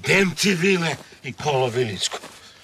Dem ti vile i kolo Vilicko.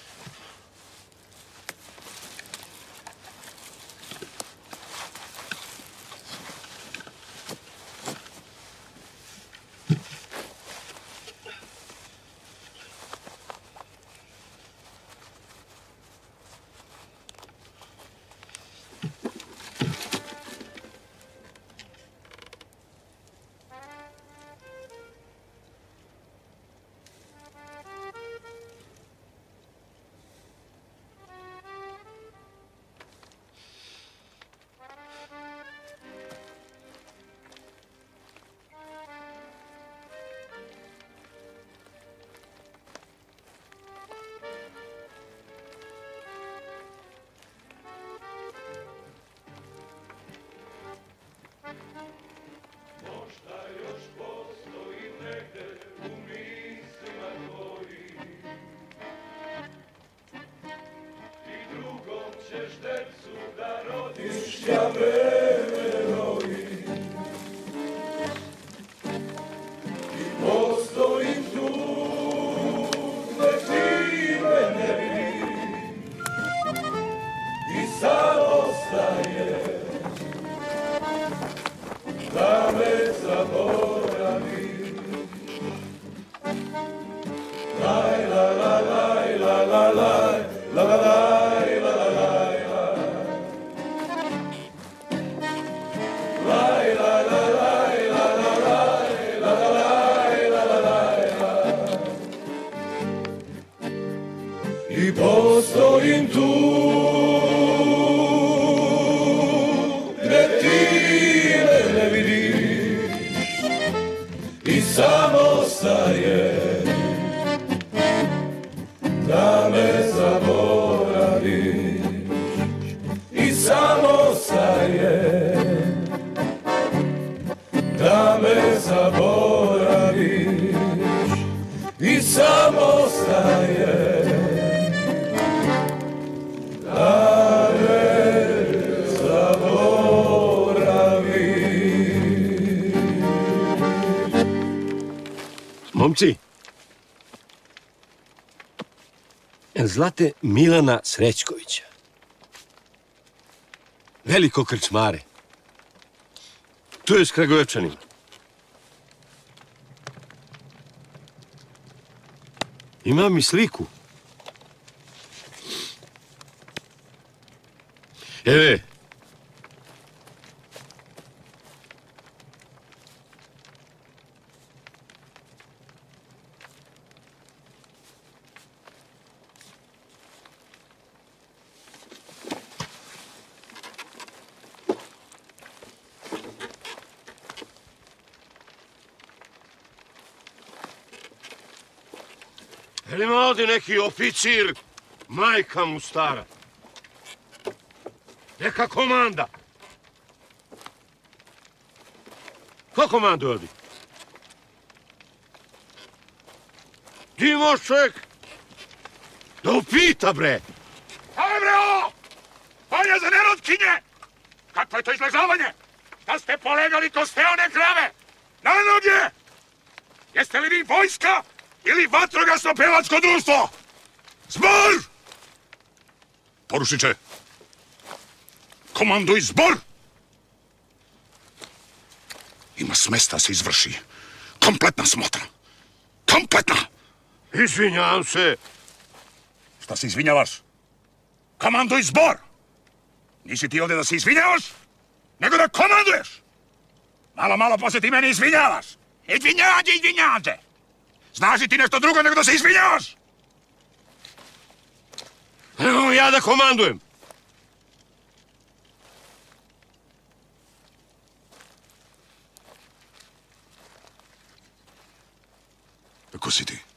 I postojim tu gde ti me ne vidiš i samo ostaje da me zaboraviš i samo ostaje da me zaboraviš i samo ostaje Momci, znate Milana Srećkovića? Veliko krčmare. Tu je s Kragujevčanima. Imam i sliku. Eve. Ili ima ovdje neki oficir, majka mu stara. Neka komanda. Ko komanduje ovdje? Ti imaš čovjek da upita, bre. Aj, bre, ovo! On je za nerotkinje! Kakvo je to izležavanje? Da ste polegali ko ste one krave? Na noge! Jeste li vi vojska ili vatrogasno pevačko društvo? Zbor! Porušiće, komanduj zbor! Ima smesta se izvrši kompletna smotra. Kompletna! Izvinjavam se. Šta se izvinjavaš? Komanduj zbor! Nisi ti ovdje da se izvinjavaš, nego da komanduješ! Malo poslije ti meni izvinjavaš! Izvinjađe! Znaš li ti nešto drugo nego da se izvinjavaš? Evo ja da komandujem. Ko si ti?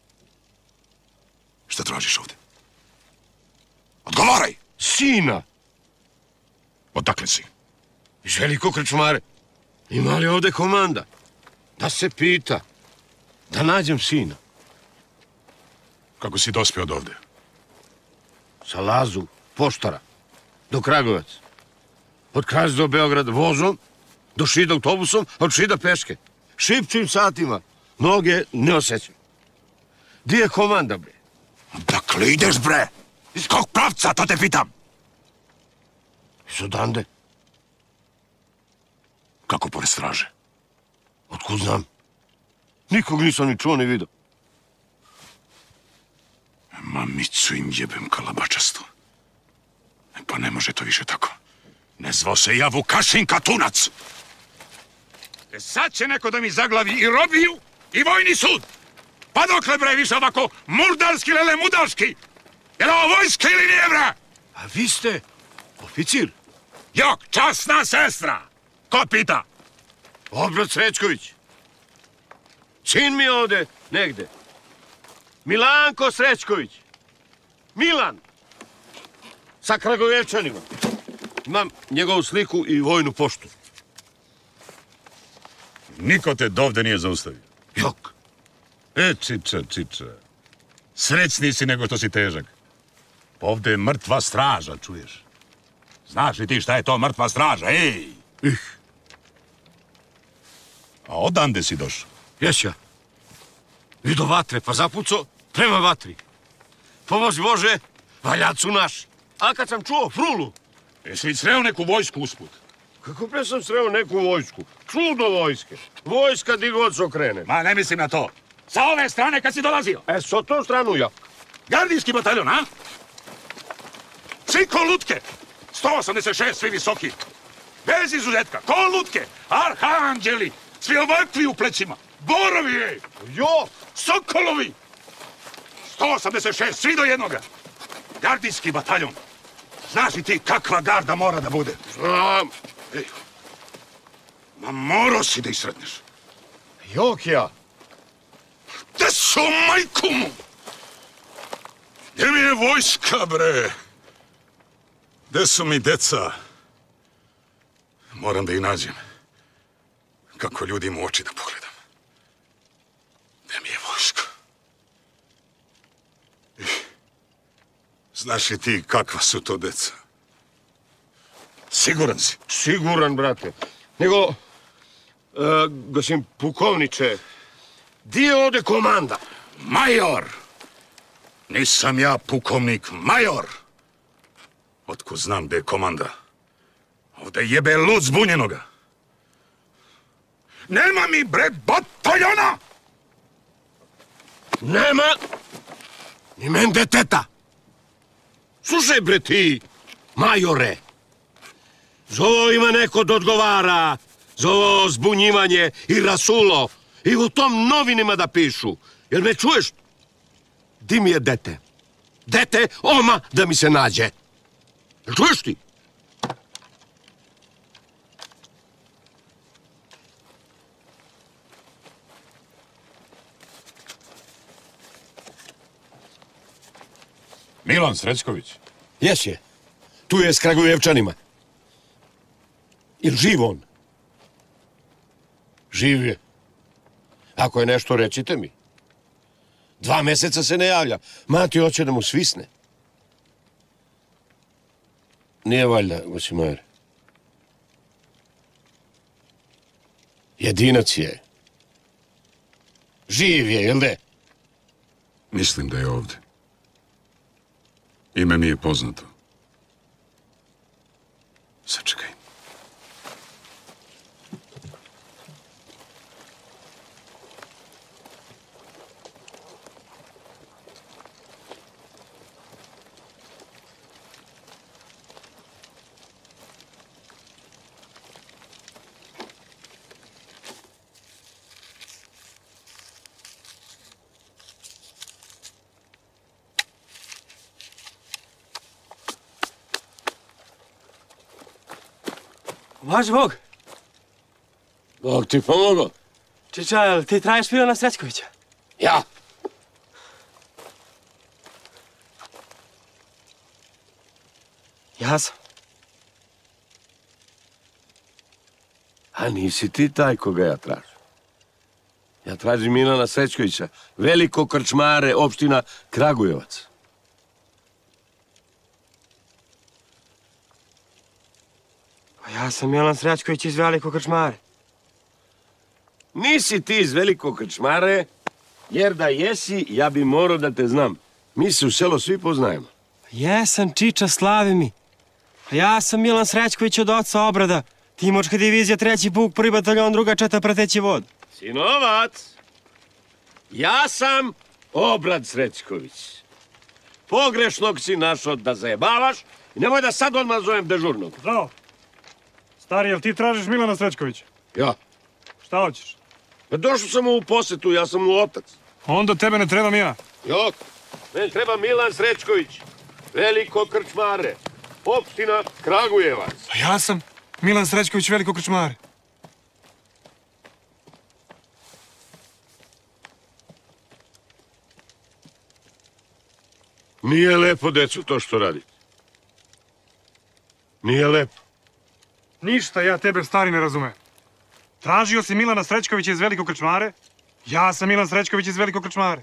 Šta tražiš ovdje? Odgovaraj! Sina. Odakle si? Iz Velikog krčmare. Ima li ovdje komanda? Da se pita. Da nađem sina. Kako si dospio od ovdje? Sa Lazu, poštara, do Kragujevac. Od Kraljeva do Beograda vozom, do Šida autobusom, od Šida peške. Šipčim satima, noge ne osjećam. Di je komanda, bre? Dakle ideš, bre? Iz kog pravca, to te pitam? Iz odande? Kako pored straže? Otkud znam? Nikog nisam ni čuo ni vidio. Mamicu im jebem kalabačasto. Pa ne može to više tako. Ne zvao se ja Vukašin Katunac. Sad će neko da mi zaglavi i robiju i vojni sud. Pa dokle, bre, više ovako murdarski lele mudaški? Je li ovo vojska ili nije, bre? A vi ste oficir? Jok, časna sestra. Ko pita? Obrat Srećković. Sin mi je ovde, negde. Milanko Srećković. Milan. Sa Kragujevčanima. Imam njegovu sliku i vojnu poštu. Niko te dovde nije zaustavio. Jok. Čiča. Srećniji si nego što si težak. Ovde je mrtva straža, čuješ? Znaš li ti šta je to mrtva straža, ej? A odande si došao? Jesja. Vido vatre, pa zapucao prema vatri. Pomozi Bože, valjacu naš. A kad sam čuo frulu... Jesi li sreo neku vojsku usput? Kako pre sam sreo neku vojsku? Čudo vojske. Vojska di god se okrene. Ma, ne mislim na to. Sa ove strane kad si dolazio. Sa to stranu ja. Gardijski bataljon, a? Svi ko lutke. 186, svi visoki. Bez izuzetka, ko lutke. Arhanđeli. Svi ovakvi u plećima. Borovi, ej. Jo. Sokolovi. 186, svi do jednoga. Gardijski bataljon. Znaš li ti kakva garda mora da bude? Znam. Ej. Ma morao si da ih sretneš. Jok ja. Gde su majku mu? Gde mi je vojska, bre? Gde su mi deca? Moram da ih nađem. Kako ljudima u oči da pogledam. Gde mi je vojska? Znaš li ti kakva su to deca? Siguran si? Siguran, brate. Nego, gosim pukovniče, di je ovde komanda? Major! Nisam ja pukovnik, major! Otko znam gde je komanda? Ovde jebe lud zbunjenoga. Nema mi, bre, bataljona! Nema ni men deteta. Slušaj, bre, ti, majore. Za ovo ima neko da odgovara. Za ovo zbunjivanje i rasulo. I u tom novinima da pišu. Jel me čuješ? Di mi je dete? Dete, oma, da mi se nađe. Jel čuješ ti? Milan Srećković. Jes je. Tu je s Kragujevčanima. Jel živ on? Živ je. Ako je nešto, recite mi. 2 meseca se ne javlja. Mati hoće da mu svisne. Nije valjda, Gosimajere. Jedinac je. Živ je, jel de? Mislim da je ovde. Ime mi je poznato. Sačekaj. Vaš Bog. Bog ti pomogao. Čiča, jel ti traješ Milana Srećkovića? Ja. Ja sam. A nisi ti taj koga ja tražim. Ja tražim Milana Srećkovića, veliko krčmare, opština Kragujevac. Ja sam Milan Srećković iz Velikog krčmare. Nisi ti iz velikog krčmare, Jer da jesi, ja bi morao da te znam. Mi se u selo svi poznajemo. Jesam, čiča, slavi mi. A ja sam Milan Srećković od oca Obrada. Timočka divizija, 3. puk, 1. bataljon, 2. četa, prateći vod. Sinovac, ja sam Obrad Srećković. Pogrešnog si našao da zajebavaš i nemoj da sad odmah zovem dežurnog. Zdravo. Stari, jel ti tražiš Milana Srećkovića? Ja. Šta hoćeš? Pa došao sam u posetu, ja sam mu otac. Onda tebe ne trebam ja. Jok, meni treba Milan Srećković, veliko krčmare, opština Kragujevac. A ja sam Milan Srećković, veliko krčmare. Nije lepo, decu, to što radite. Nije lepo. Ništa ja tebe, stari, ne razumem. Tražio si Milana Srećkovića iz velikog krčmare, ja sam Milan Srećković iz velikog krčmare.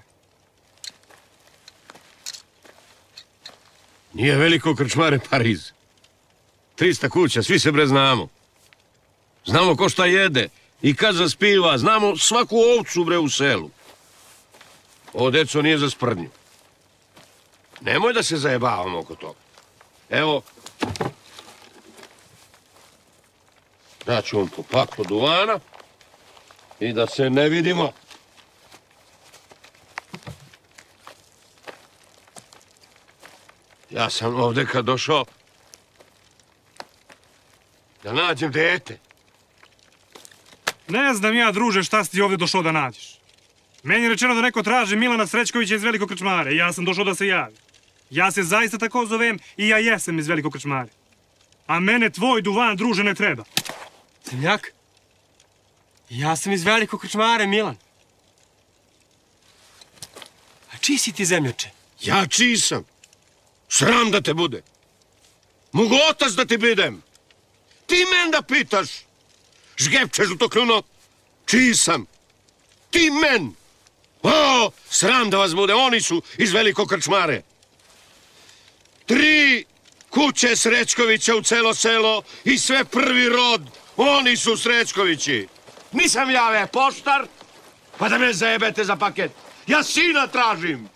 Nije veliko krčmare Pariz. 300 kuća, svi se bre znamo. Znamo ko šta jede i kad zaspiva, znamo svaku ovcu bre u selu. Ovo, deco, nije za sprdnju. Nemoj da se zajebavamo oko toga. Evo, daću vam po paklu duvana i da se ne vidimo. Ja sam ovde kad došao da nađem dete. Ne znam ja, druže, šta si ti ovdje došao da nađeš. Meni je rečeno da neko traži Milana Srećkovića iz velikog krčmare i ja sam došao da se javim. Ja se zaista tako zovem i ja jesam iz velikog krčmare. A mene tvoj duvan, druže, ne treba. Zemljak, ja sam iz velikog krčmare, Milan. A čiji si ti, zemljoče? Ja čiji sam? Sram da te bude. Mogu otac da ti bidem. Ti men da pitaš. Žgepče žutokrvno. Čiji sam? Ti men. O, sram da vas bude. Oni su iz velikog krčmare. 3 kuće Srećkovića u celo selo i sve prvi rod. Oni su Srećkovići. Nisam ja poštar, pa da me zajebete za paket. Ja sina tražim.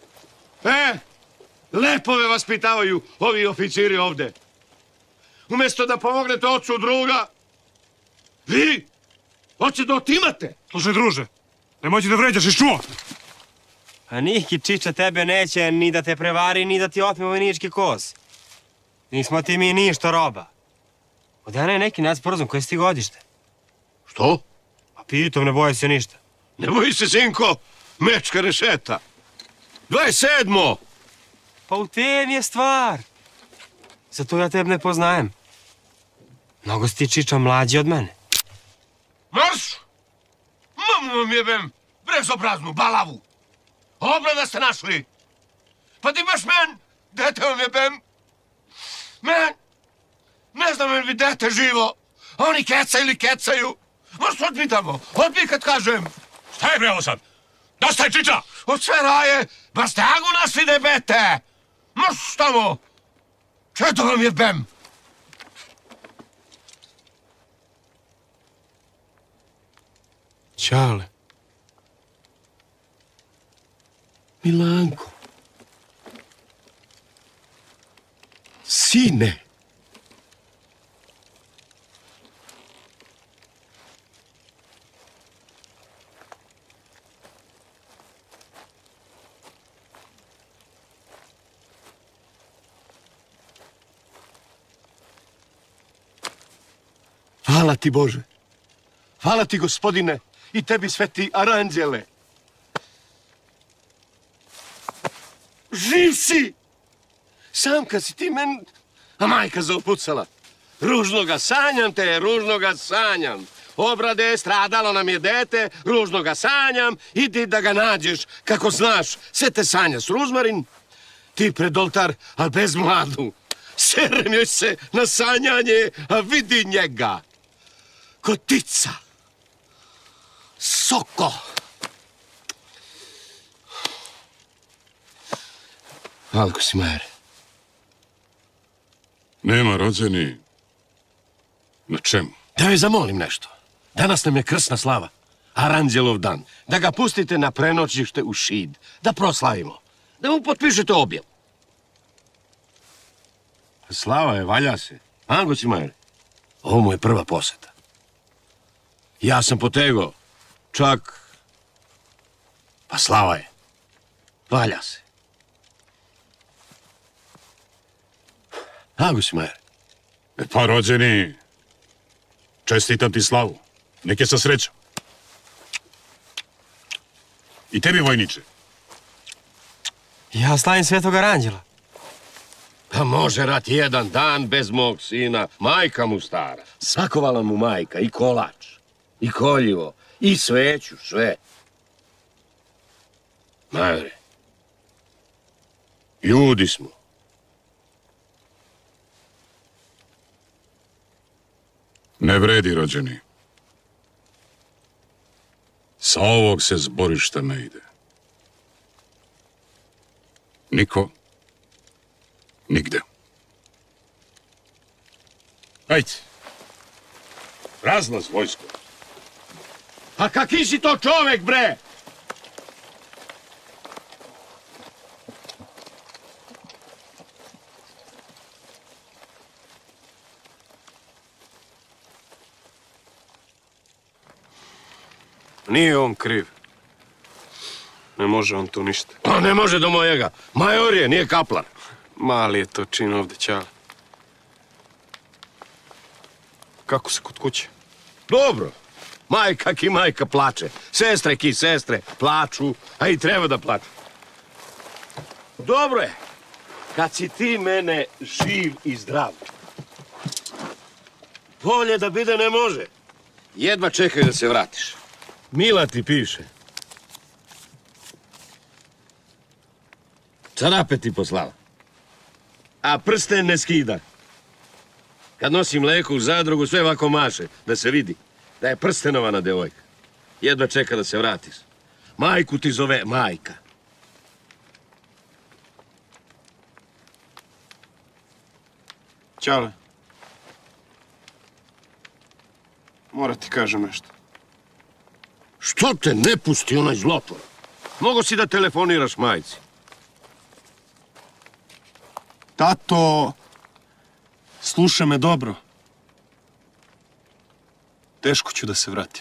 Lepo me vaspitavaju ovi oficiri ovde. Umjesto da pomognete ocu druga, vi hoćete da otimate. Slušaj, druže, nemoj ti da vređaš, iš čuo? A niki, čiča, tebe neće ni da te prevari, ni da ti otme vojnički kos. Nismo ti mi ništa roba. Od dana je neki nadsporazum, koje si ti godište? Što? Pa pitom, ne boje se ništa. Ne boji se, sinko, mečka rešeta. 27. Pa u tem je stvar. Zato ja tebe ne poznajem. Mnogo si ti, čiča, mlađi od mene. Marš! Mamu vam jebem, brezobraznu balavu. Obrada ste našli. Pa ti baš men, dete vam jebem. Men, ne znam li vi dete živo. Oni kecaju ili kecaju. Marš, odbi tamo, odbi kad kažem. Šta je bre ovo sad? Dosta je, čiča! Od sve raje, bastagu našli debete. Marš tamo. Čedo vam jebem. Čale. Milanko. Sine. Hvala ti, Bože. Hvala ti, gospodine, i tebi, sveti aranđele. Živ si! Sam kad si ti men... A majka zaopucala. Ružno ga sanjam te, ružno ga sanjam. Obrade, stradalo nam je dete, ružno ga sanjam. Idi da ga nađeš, kako znaš. Sve te sanja s Ruzmarin. Ti pred oltar, al bez mladu. Serem joj se na sanjanje, a vidi njega. Kotica. Soko. Alko si, Majer. Nema rođeni. Na čemu? Da joj zamolim nešto. Danas nam je krsna slava. Aranđelov dan. Da ga pustite na prenoćište u Šid. Da proslavimo. Da mu potpišete objavu. Slava je, valja se. A, Gocimajer? Ovo mu je prva poseta. Ja sam potegao. Čak... Pa slava je. Valja se. A, Gocimajer? Pa, rođeni, čestitam ti slavu. Neke sa srećom. I tebi, vojniče. Ja slavim Svetog Aranđela. Pa može rat jedan dan bez mog sina. Majka mu stara. Sakovala mu majka i kolač, i koljivo, i sveću, sve. Majore, ljudi smo. Ne vredi, rođeni. Sa ovog se zborišta ne ide. Niko, nigde. Ajde. Razlaz, vojsko. A kaki si to čovek, bre? Nije on kriv. Ne može on tu ništa. Pa ne može do mojega. Major je, nije kaplar. Mali je to čin ovde, Ćale. Kako se kod kuće? Dobro. Majka ki majka plače. Sestre ki sestre plaču, a i treba da plaču. Dobro je. Kad si ti mene živ i zdrav. Bolje da bide ne može. Jedva čekaj da se vratiš. Mila ti piše. Čarape ti poslala. A prsten ne skida. Kad nosi mleko u zadrugu, sve ovako maše, da se vidi da je prstenovana devojka. Jedva čeka da se vratiš. Majku ti zove majka. Ćale. Mora ti kažem nešto. Što te ne pusti onaj zlotvor? Mogu si da telefoniraš majci. Tato, slušaj me dobro. Teško ću da se vratim.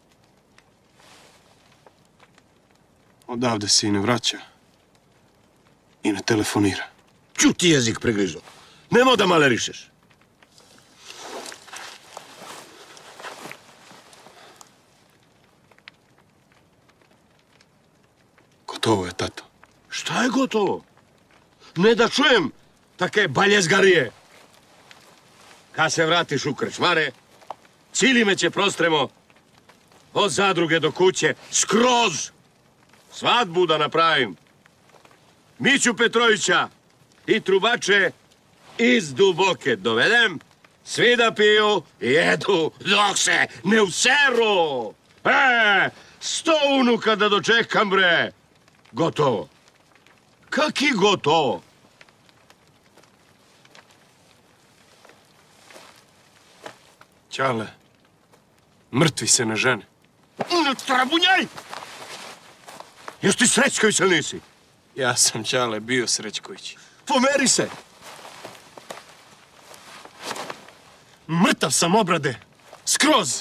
Odavde se i ne vraća. I ne telefonira. Ču ti jezik pregrizo. Nemo da malerišeš. Gotovo je, tato. Šta je gotovo? Ne da čujem take baljezgarije. Kad se vratiš u krčmare, cilime će prostremo od zadruge do kuće, skroz svadbu da napravim. Miću Petrovića i trubače iz Duboke dovedem, svi da piju i jedu dok se ne useru. 100 unuka da dočekam, bre. Gotovo. Kaki gotovo? Ćale, mrtvi se ne žene. Ne trabunjaj! Još ti Srećković ili nisi? Ja sam, Ćale, bio Srećković. Pomeri se! Mrtav sam, obrade. Skroz.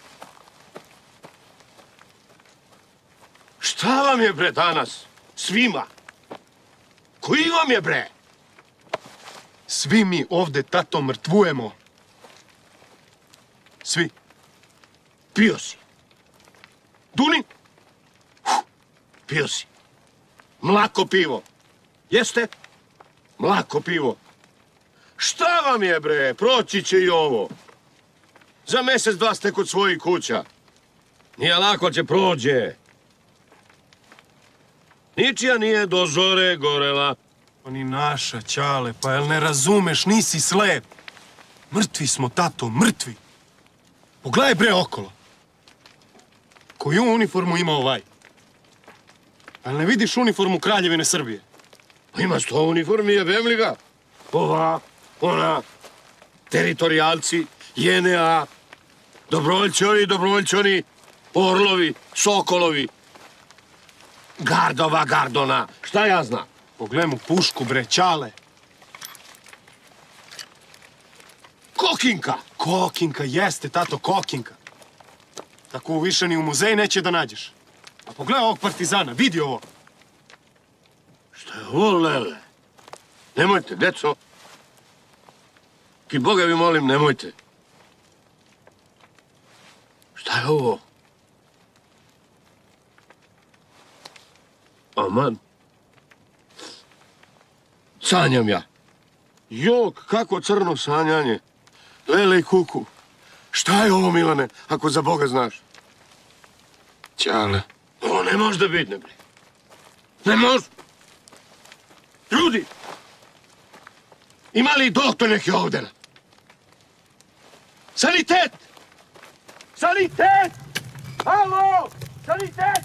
Šta vam je, bre, danas? Svima? Koji vam je, bre? Svi mi ovde, tato, mrtvujemo. Svi. Pio si. Duni? Pio si. Mlako pivo. Jeste? Mlako pivo. Šta vam je, bre? Proći će i ovo. Za mesec, dva ste kod svojih kuća. Nije lako će prođe. Ničija nije do zore gorela. Oni naša, Ćale, pa jel ne razumeš, nisi slep. Mrtvi smo, tato, mrtvi. Pogledaj, bre, okolo. Koju uniformu ima ovaj? Ali ne vidiš uniformu Kraljevine Srbije? Ima 100 uniformi, jebem li ga? Ova, ona, teritorijalci, JNA, dobrovoljčoni, orlovi, sokolovi. Gardova, Gardona, šta ja znam? Poglej mu pušku, bre, Ćale. Kokinka! Kokinka, jeste, tato, kokinka. Tako više ni u muzej neće da nađeš. A pogledaj ovog partizana, vidi ovo. Šta je ovo, Lele? Nemojte, deco. Ki Boga vi molim, nemojte. Šta je ovo? Aman. Sanjam ja. Jok, kako crno sanjanje. Lele i kuku. Šta je ovo, Milane, ako za Boga znaš? Ćale. Ovo ne može da biti, ne bre. Ne može. Ljudi! Ima li doktor neki ovdje? Sanitet! Sanitet! Halo! Sanitet!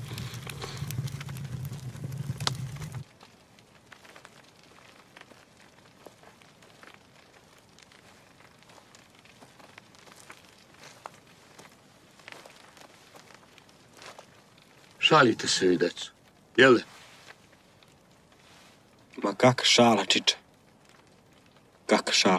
Šalite se vi, deco. Jel' da? Ma kakva šala, čiče. Kakva šala.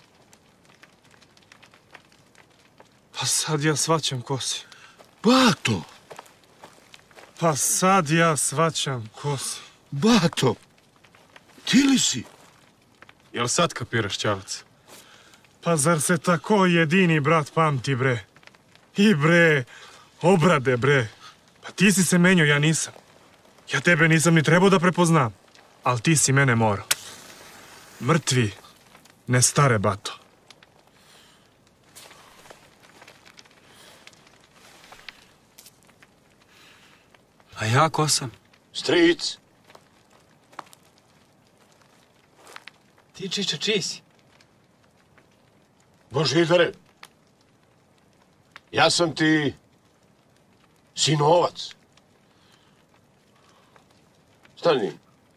Pa sad ja svaćam ko si. Bato! Pa sad ja svaćam ko si. Bato! Ti li si? Jel sad kapiraš, Ćalac? Pa zar se tako jedini brat pamti, bre? I bre, obrade, bre. Pa ti si se menio, ja nisam. Ja tebe nisam ni trebao da prepoznam. Ali ti si mene morao. Mrtvi ne stare, bato. A ja ko sam? Stric. Ti, čiče, čiji si? Božidare. Ja sam ti sinovac. Stani.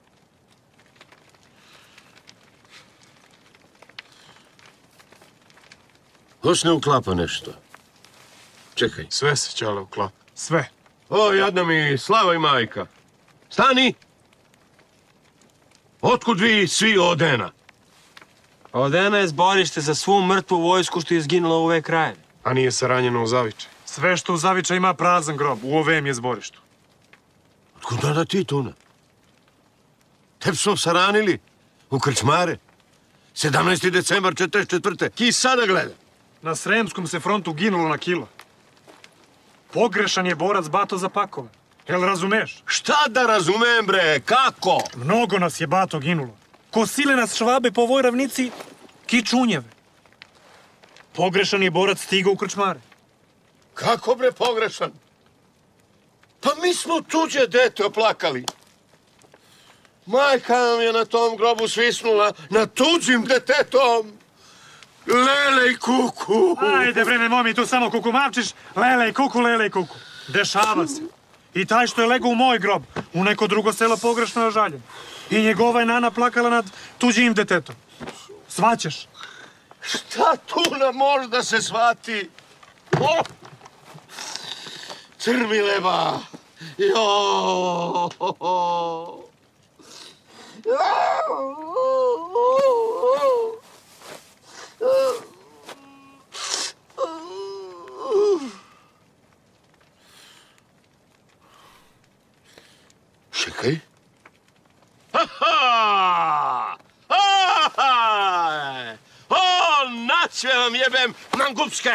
Hoć ne uklapa nešto. Čekaj. Sve se, Ćale, uklapa. Sve. O, jadna mi slava i majka. Stani! Otkud vi svi odena? Odena je zborište za svu mrtvu vojsku što je izginula u ove krajeve. A nije saranjeno u Zavičaj. Sve što u Zavičaju ima prazan grob. U ovem je zborištu. Otkud da ti, Tuna? Teb smo saranili u krčmare. 17. decembar 44. Ki sada gleda? Na Sremskom se frontu ginulo na kilo. Pogrešan je borac Bato za pakove. Jel razumeš? Šta da razumem, bre? Kako? Mnogo nas je Bato ginulo. Ko sile nas švabe po ovoj ravnici, ki čunjeve. Pogrešan je borac stigao u krčmare. Kako, bre, pogrešan? Pa mi smo tuđe dete oplakali. Majka nam je na tom grobu svisnula na tuđim detetom. Lele i kuku. Ajde, bre, nemoj mi tu samo kukumavčiš. Lele i kuku, lele i kuku. Dešava se. I taj što je legao u moj grob, u neko drugo selo pogrešno je ožaljen. I njegova je nana plakala nad tuđim detetom. Svaćaš? Šta tu nam može da se shvati? O! Crmileba! Jo! Čekaj. Aha! Aha! O, naće vam jebem mangupske!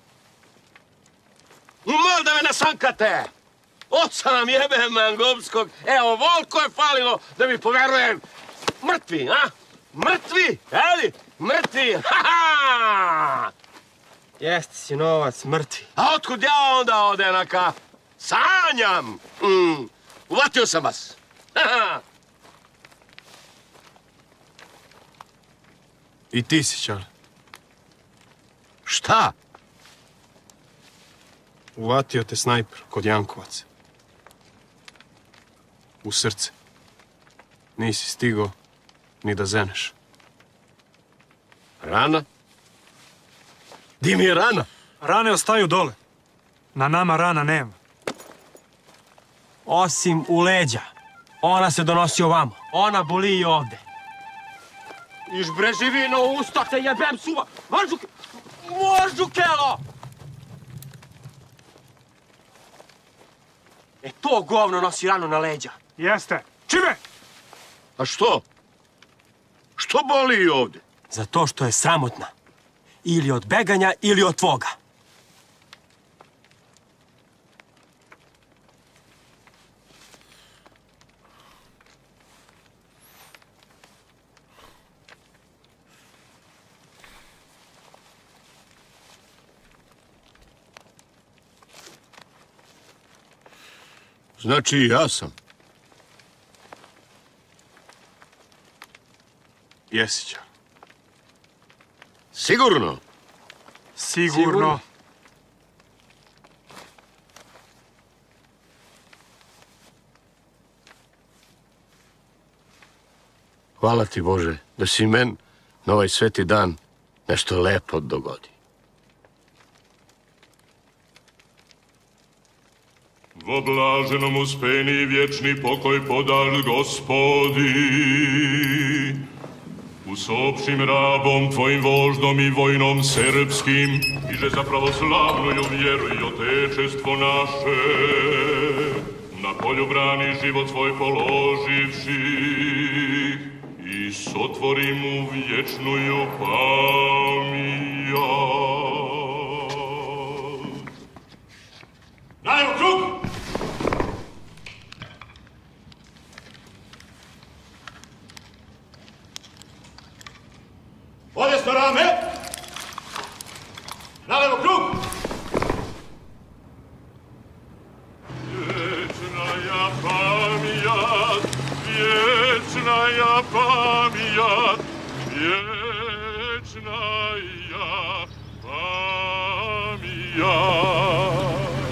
Mal da me nasankate! Oca nam jebem mangupskog! Evo, volko je falilo da mi poverujem! Mrtvi, a? Mrtvi, eli? Mrtvi, ha-ha! Jeste, sinovac, mrtvi. A otkud ja onda odenaka? Sanjam! Uvatio sam vas! Ha-ha! I ti si, Ćale. Šta? Uvatio te snajper kod Jankovaca. U srce. Nisi stigao ni da zeneš. Rana? Di mi je rana? Rane ostaju dole. Na nama rana nema. Osim u leđa. Ona se donosi ovamo. Ona boli i ovde. Iš bre živi na usta, te jebem suva! Možu kelo! E to govno nosi ranu na leđa. Jeste. Čime? A što? Što boli i ovde? Zato što je sramotna. Ili od beganja, ili od tvoga. Znači i ja sam. Jesića. Sigurno? Sigurno. Hvala ti, Bože, da si men na ovaj sveti dan nešto lepo dogodi. Vo blaženom uspeni vječni pokoj podaš, Gospodi. Usopšim rabom tvojim voždom i vojnom srpskim, i že za pravoslavnu vjeru i otečestvo naše, na polju brani život svoj položivši, i sotvori mu vječnuju pamijat. Daj u krug! Podesno rame! Nalevo krug! Vječnaja pamijat, vječnaja pamijat, vječnaja pamijat.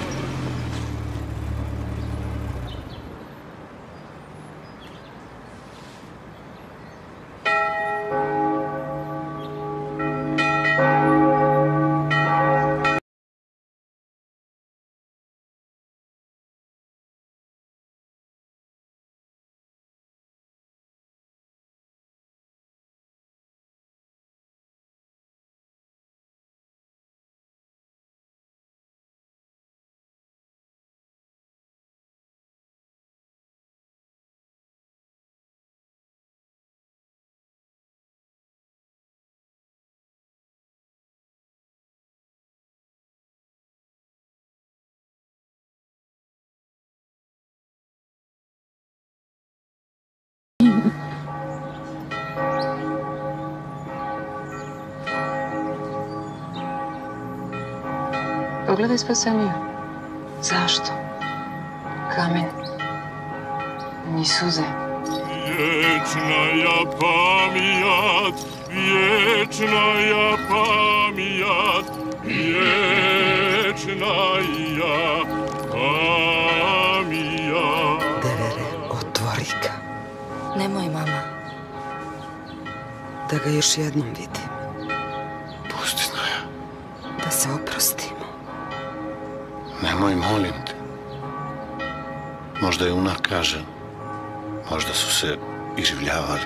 Pogledaj spaseniju. Zašto? Kamen. Ni suze. Vječnaja pamijat, vječnaja pamijat, vječnaja pamijat. Derere, otvori ga. Nemoj, mama. Da ga još jednom vidim. Pusti, Snaja. Da se oprostimo. Nemoj, molim te. Možda je unakažen. Možda su se iživljavali.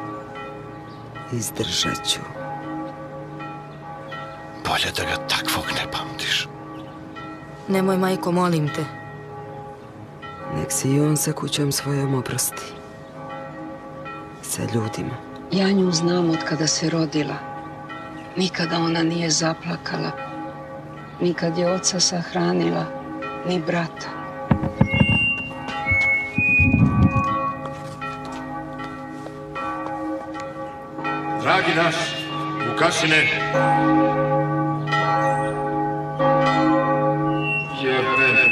Izdržat ću. Bolje da ga takvog ne pamtiš. Nemoj, majko, molim te. Nek se i on sa kućom svojom oprosti. Sa ljudima. Ja nju znam od kada se rodila. Nikada ona nije zaplakala. Nikad je oca sahranila, ni brata. Dragi naš, Vukašine. Jebe.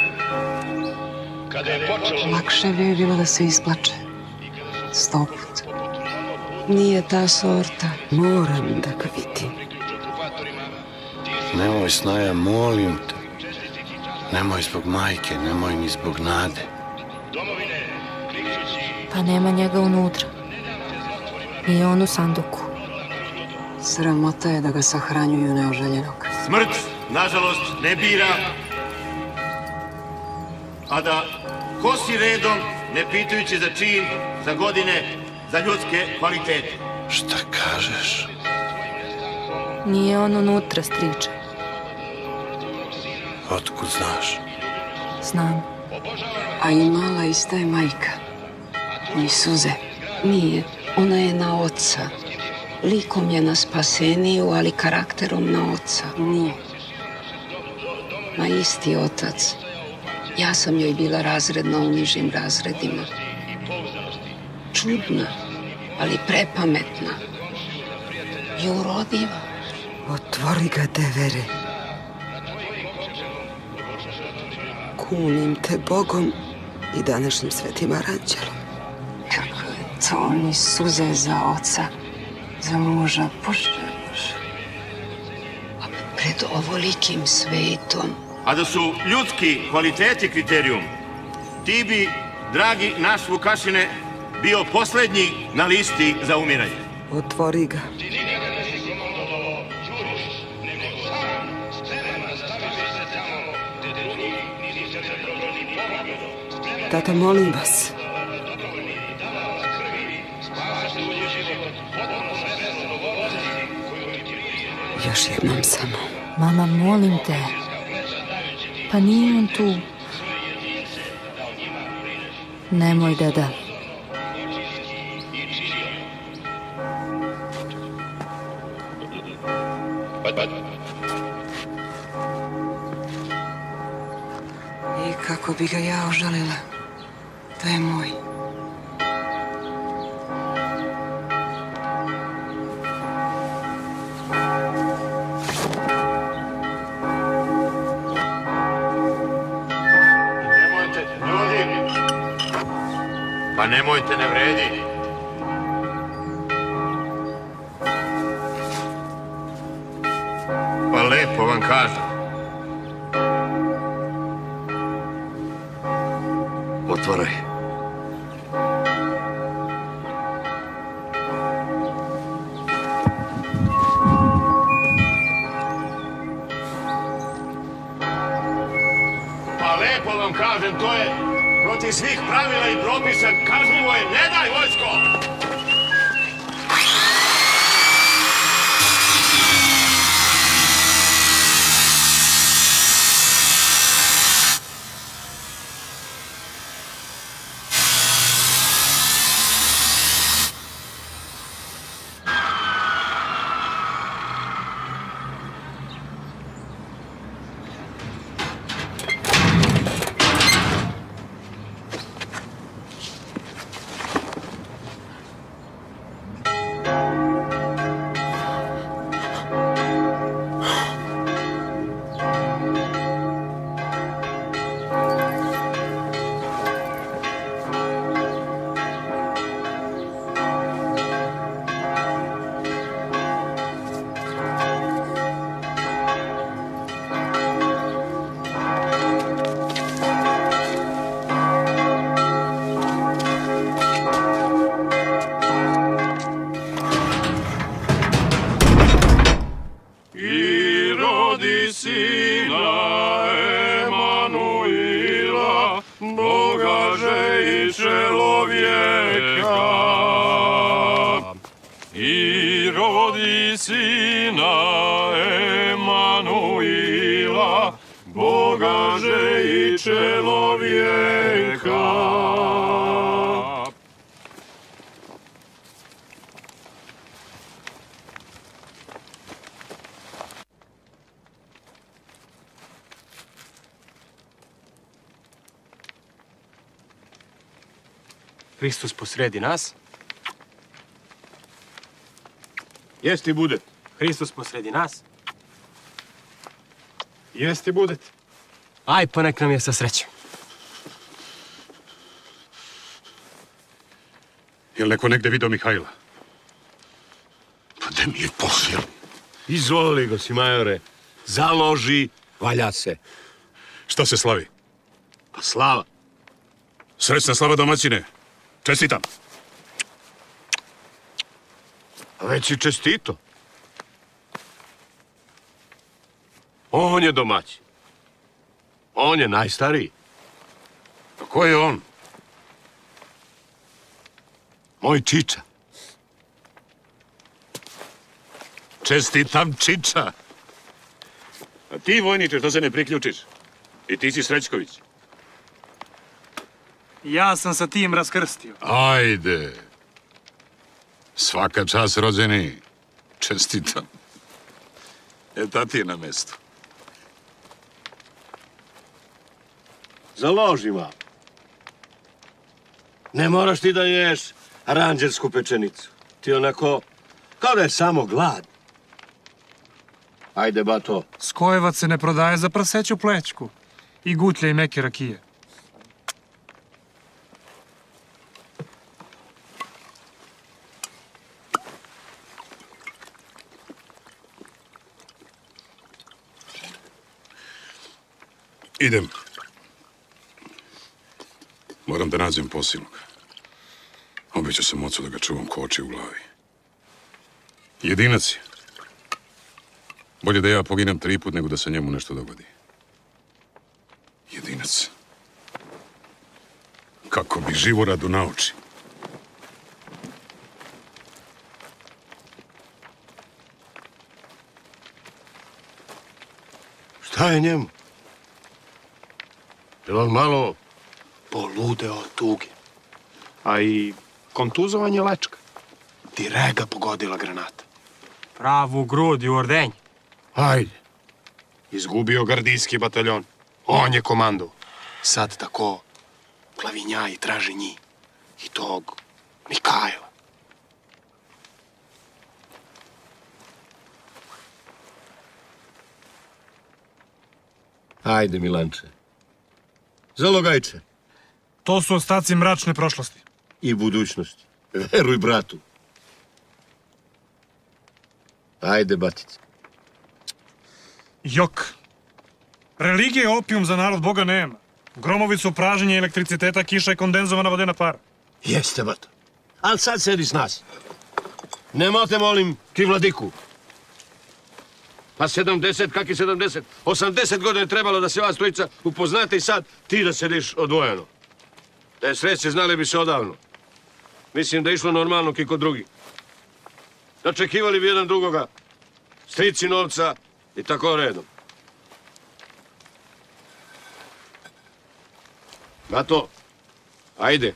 Lakše bi joj bilo da se isplače. 100 puta. Nije ta sorta. Moram da ga vidim. Nemoj, Snaja, molim te. Nemoj zbog majke, nemoj ni zbog Nade. Pa nema njega unutra. Nije on u sanduku. Sramota je da ga sahranjuju neoželjenog. Smrt, nažalost, ne bira. a da kosi redom, ne pitajući za čin, za godine, za ljudske kvalitete. Šta kažeš? Nije on unutra, striče. Otkud znaš? Znam. A i mala ista je majka. Ni suze. Nije. Ona je na oca. Likom je na spaseniju, ali karakterom na oca. Nije. Ma isti otac. Ja sam joj bila razredna u nižim razredima. Čudna, ali prepametna. I urodiva. Otvori ga, devere. Kunim te Bogom i današnjim svetim aranđelom. Kako je to, ni suze za oca, za muža, Bože. A pred ovolikim svetom. A da su ljudski kvaliteti kriterijum, ti bi, dragi naš Vukašine, bio posljednji na listi za umiranje. Otvori ga. Tata, molim vas. Još jednom samo. Mama, molim te. Pa nije on tu. Nemoj, deda. I kako bi ga ja ožalila. To je moj. Pa nemojte, ne vredi. Pa lepo vam kažem. Otvaraj. Pa lepo vam kažem, to je protiv svih pravila i propisa, kažnjivo je, ne daj vojsko! Hristos posredi nas. Jesti bude. Hristos posredi nas. Jesti budet. Aj, pa nek nam je sa srećem. Jel neko negde vidio Mihajla? Pa da mi je posljedno. Izvoli go si, majore. Založi, valja se. Šta se slavi? Pa slava. Srećna slava domaćine. Čestitam. A već si čestito. On je domaćin. On je najstariji. Pa ko je on? Moj Čiča. Čestitam, Čiča. A ti, vojniče, što se ne priključiš? I ti si Srećković. Ja sam sa tim raskrstio. Ajde. Svaka čast, rođeni. Čestitam. Ta ti je na mestu. Založi malo. Ne moraš ti da ješ aranđersku pečenicu. Ti onako, kao da je samo glad. Ajde, bato. Skojevac se ne prodaje za praseću plećku. I gutlje i meke rakije. Idem. Moram da nađem posilnog. Obećao sam ocu da ga čuvam ko oči u glavi. Jedinac je. Bolje da ja poginem 3 put nego da se njemu nešto dogodi. Jedinac. Kako bi Živoradu nauči. Šta je njemu? Je li on malo Poludeo od tuge. A i kontuzovanje lečka. Direkt ga pogodila granata. Pravu u grudi, u ordenje. Ajde. Izgubio gardijski bataljon. On je komando. Sad tako klavinja i traži njih. I tog Mikajla. Ajde, Milanče. Zalogajče. To su ostaci mračne prošlosti. I budućnosti. Veruj, bratu. Ajde, batice. Jok. Religija je opijum za narod, Boga nema. Gromovi su praženje elektriciteta, kiša i kondenzovana vodena para. Jeste, bato. Ali sad sedi s nas. Nemo te molim ki vladiku. Pa 70, kak je 70? 80 godina je trebalo da se vas trojica upoznate i sad ti da sediš odvojeno. Da je sreće, znali bi se odavno. Mislim da je išlo normalno ki kod drugih. Očekivali bi jedan drugoga. Strici novca i tako redom. Bato, ajde.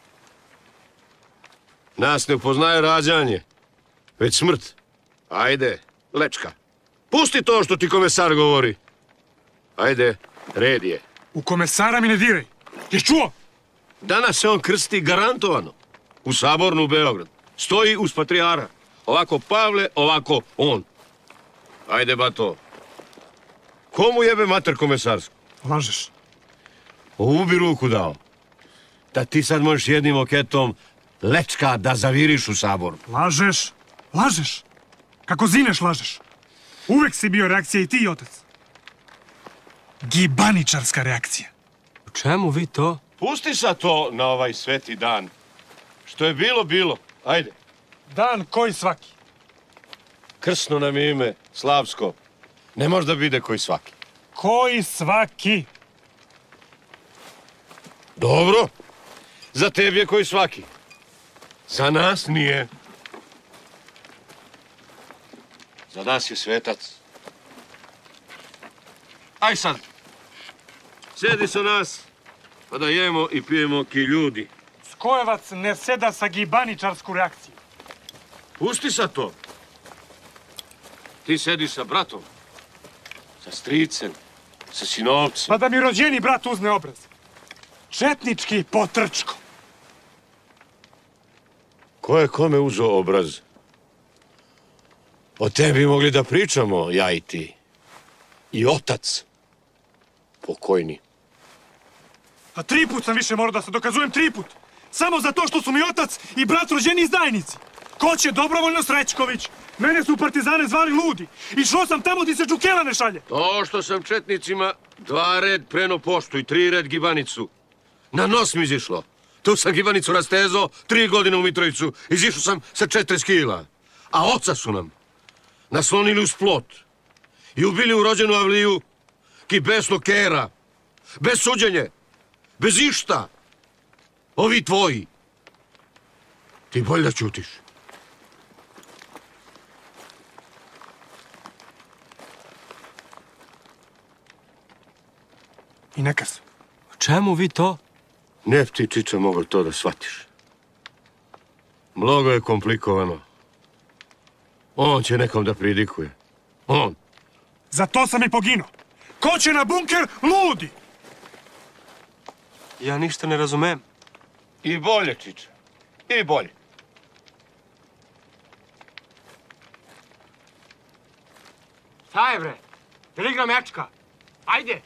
Nas ne upoznaje rađanje, već smrt. Ajde, lečka. Pusti to što ti komesar govori. Ajde, red je. U komesara mi ne diraj. Jesi čuo? Danas se on krsti garantovano. U Sabornu u Beograd. Stoji uz patrijara. Ovako Pavle, ovako on. Ajde, bato. Komu jebe mater komesarsku? Lažeš. Ovu bi ruku dao. Da ti sad možeš jednim oketom lečka da zaviriš u Saboru. Lažeš. Lažeš. Kako zineš lažeš. Uvek si bio reakcija i ti, otac. Gibaničarska reakcija. U čemu vi to? Pusti sad to na ovaj sveti dan. Što je bilo, bilo. Ajde. Dan koji svaki. Krsno nam je ime, slavsko. Ne može da bide koji svaki. Koji svaki. Dobro. Za tebi je koji svaki. Za nas nije. Za nas je svetac. Aj sad. Sjedi sa nas, pa da jemo i pijemo ki ljudi. Skojevac ne seda sa gibaničarsku reakciju. Pusti sad to. Ti sediš sa bratom, sa stricem, sa sinovcem. Pa da mi rođeni brat uzne obraz. Četnički potrčko. Ko je kome uzeo obraz? O tebi mogli da pričamo, ja i ti. I otac. Pokojni. A 3 put sam više morao da se dokazujem, 3 put. Samo za to što su mi otac i brat rođeni izdajnici. Ko će dobrovoljno Srećković? Mene su partizane zvali ludi. I šao sam tamo di se Džukela ne šalje. To što sam četnicima 2 red preno poštu i 3 red gibanicu. Na nos mi izišlo. Tu sam gibanicu rastezao 3 godine u Mitrovicu. Izišao sam sa 40 kila. A oca su nam naslonili uz plot. I ubili u rođenu avliju ki besno kera. Bez suđenje. Bez išta. Ovi tvoji. Ti bolje da ćutiš. I neka su. Čemu vi to? Ne bi ti, Čiča, mogao to da shvatiš. Mnogo je komplikovano. On će nekom da pridikuje. On. Za to sam i poginuo. Ko će na bunker? Ludi! Ja ništa ne razumem. I bolje, Čiča. I bolje. Šta je, bre? Jel igra mečka? Ajde!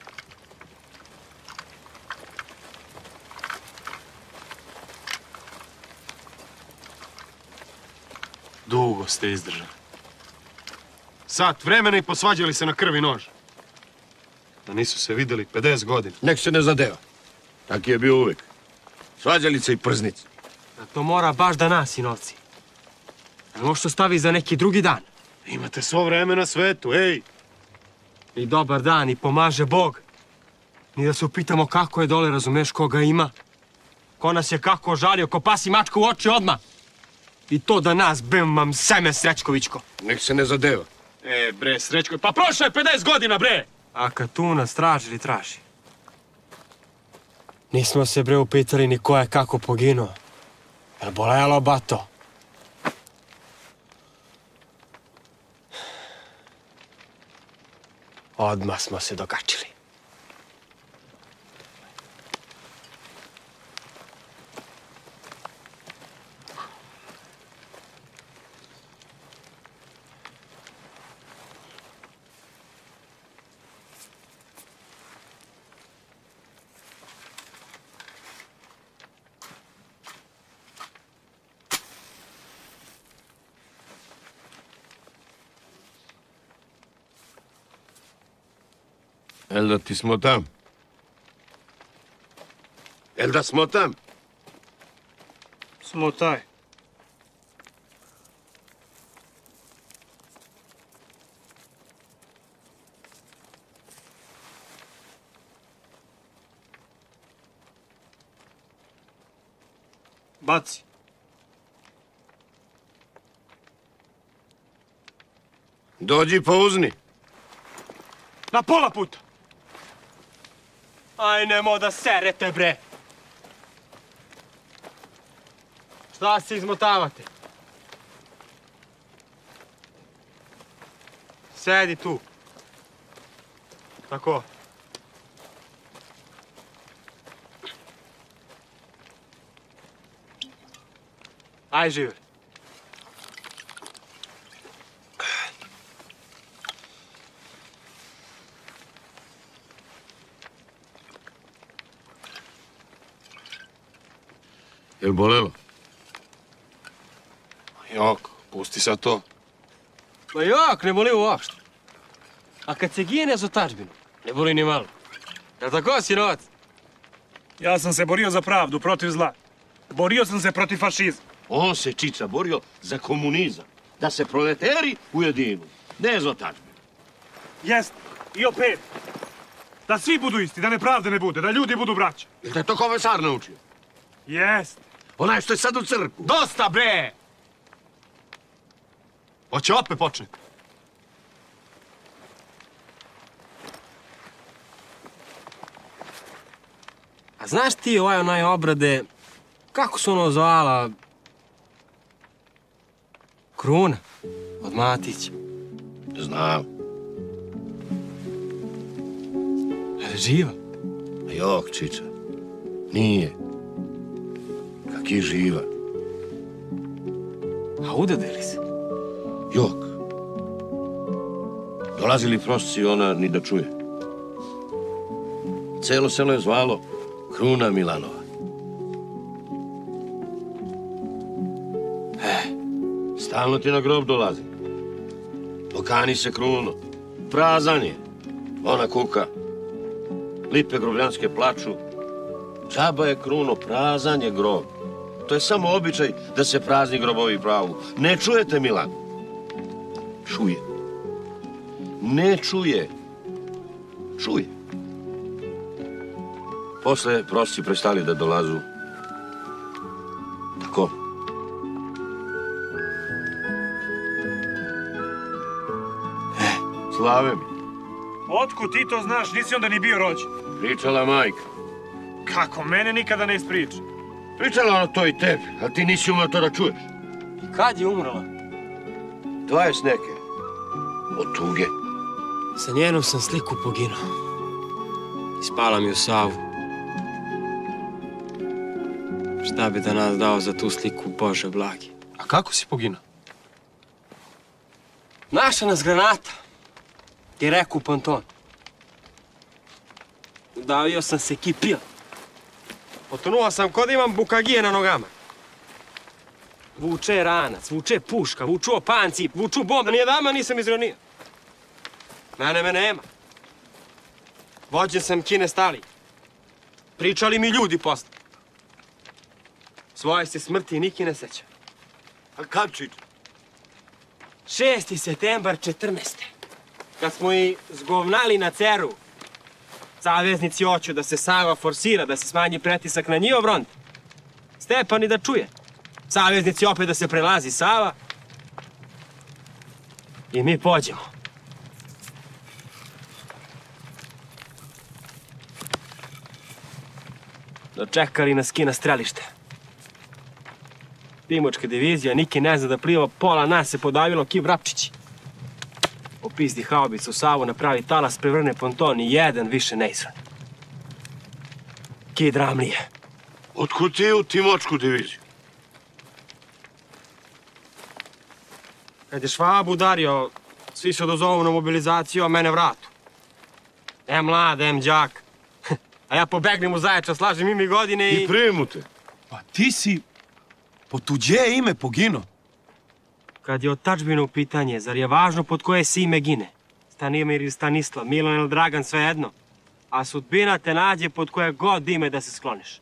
Dugo ste izdržali. Sat vremena i posvađali se na krvi nož. Da nisu se videli 50 godina. Nek se ne zadeva. Taki je bio uvek. Svađalica i prznice. Da to mora baš da nas, sinovci. Ne možeš to stavi za neki drugi dan. Imate svo vreme na svetu, ej! I dobar dan, i pomaže Bog. Ni da se upitamo kako je dole, razumeš, koga ima. Ko nas je kako žalio, ko pasi mačka u oči odmah. I to da nas bemam seme, Srećkovićko. Nek se ne zadeva. Bre, Srećko, pa prošlo je 50 godina, bre! A kad tu nas traži ili traži? Nismo se, bre, upitali ni ko je kako poginuo. Jel bolelo, bato? Odmah smo se dogačili. Jel da ti smo tam? Jel da smo tam? Smo taj. Baci. Dođi pa uzni. Na pola puta. Aj, nemo da serete, bre! Šta se izmotavate? Sedi tu. Tako. Aj, žive. Jel bolelo? Jok, pusti sad to. Ma jok, ne boli uopšte. A kad se gine za tačbinu, ne boli ni malo. Jel tako, sinovac? Ja sam se borio za pravdu, protiv zla. Borio sam se protiv fašizma. On se, Čiča, borio za komunizam. Da se proleteri ujedinu. Ne za tačbinu. Jest. I opet. Da svi budu isti, da nepravde ne bude, da ljudi budu braća. Jel te to komesar naučio? Jest. Onaj što je sad u crkvu. Dosta, bre! Hoće opet početi. A znaš ti onaj obrade, kako su ono zvala? Kruna od Matića. Znam. Je li živa? Jok, Čiča. Nije. Kak je živa. A udade li se? Jok. Dolazili prosci, ona ni da čuje. Celo selo je zvalo Kruna Milanova. Stalno ti na grob dolazi. Okani se Kruno. Prazan je. Ona kuka. Lipe grobljanske plaču. Džaba je Kruno, prazan je grob. To je samo običaj da se prazni grobovi pravu. Ne čujete, Milan? Čuje. Ne čuje. Čuje. Posle prosci prestali da dolazu. Tako. Slave mi. Otkud ti to znaš, nisi onda ni bio rođen? Pričala majka. Kako, mene nikada ne ispriča. Pričala ona to i tebi, ali ti nisi umeo to da čuješ. I kad je umrla? 20 neke. Od tuge. Sa njenom sam sliku poginuo. Ispala mi u Savu. Šta bi da nas dao za tu sliku, Bože blagi? A kako si poginuo? Naša nas granata. Direkt u ponton. Udavio sam se kipio. Potonuo sam kod imam bukagije na nogama. Vuče ranac, vuče puška, vuču opanci, vuču bomba. Nije dama, nisam izronio. Mene me nema. Vođen sam kine stali. Pričali mi ljudi posle. Svoje se smrti niki ne seća. A kad čiče? 6. septembar 14. Kad smo i zgovnali na Ceru, saveznici hoću da se Sava forsira, da se smanji pretisak na njihov front. Stepan i da čuje. Saveznici opet da se prelazi Sava. I mi pođemo. Dočekali nas kina strelište. Timočka divizija, niki ne zna da pliva, pola nas se podavilo ki vrapčići. Opizdi haubicu u Savu, napravi talas, prevrne ponton i jedan više ne izvrne. Ki dramlije. Otkud ti u Timočku diviziju? Kad je Švab udario, svi se odozovu na mobilizaciju, a mene vratu. Em mlad, em đak. A ja pobegnem u Zaječar, slažem ime i godine i... I primu te. Pa ti si po tuđe ime poginuo. Kad je otadžbina u pitanje, zar je važno pod koje si ime gine? Stanimir ili Stanislav, Milan ili Dragan, svejedno. A sudbina te nađe pod koje god ime da se skloniš.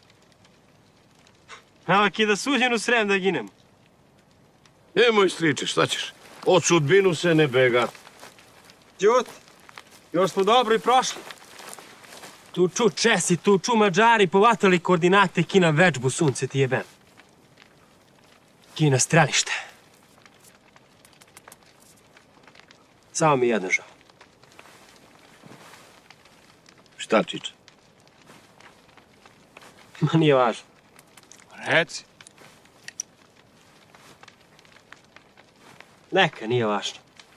Evo ki da suđen u Srem da ginem. Nemoj striče, šta ćeš? Od sudbinu se ne bega. Ćut, još smo dobro i prošli. Tuču Česi, tuču Mađari, povatali koordinate kina večbu, sunce ti jebem. Kina strelište. Samo mi jedno žao. Šta čiče? Ma nije važno. Reci. Neka, nije važno.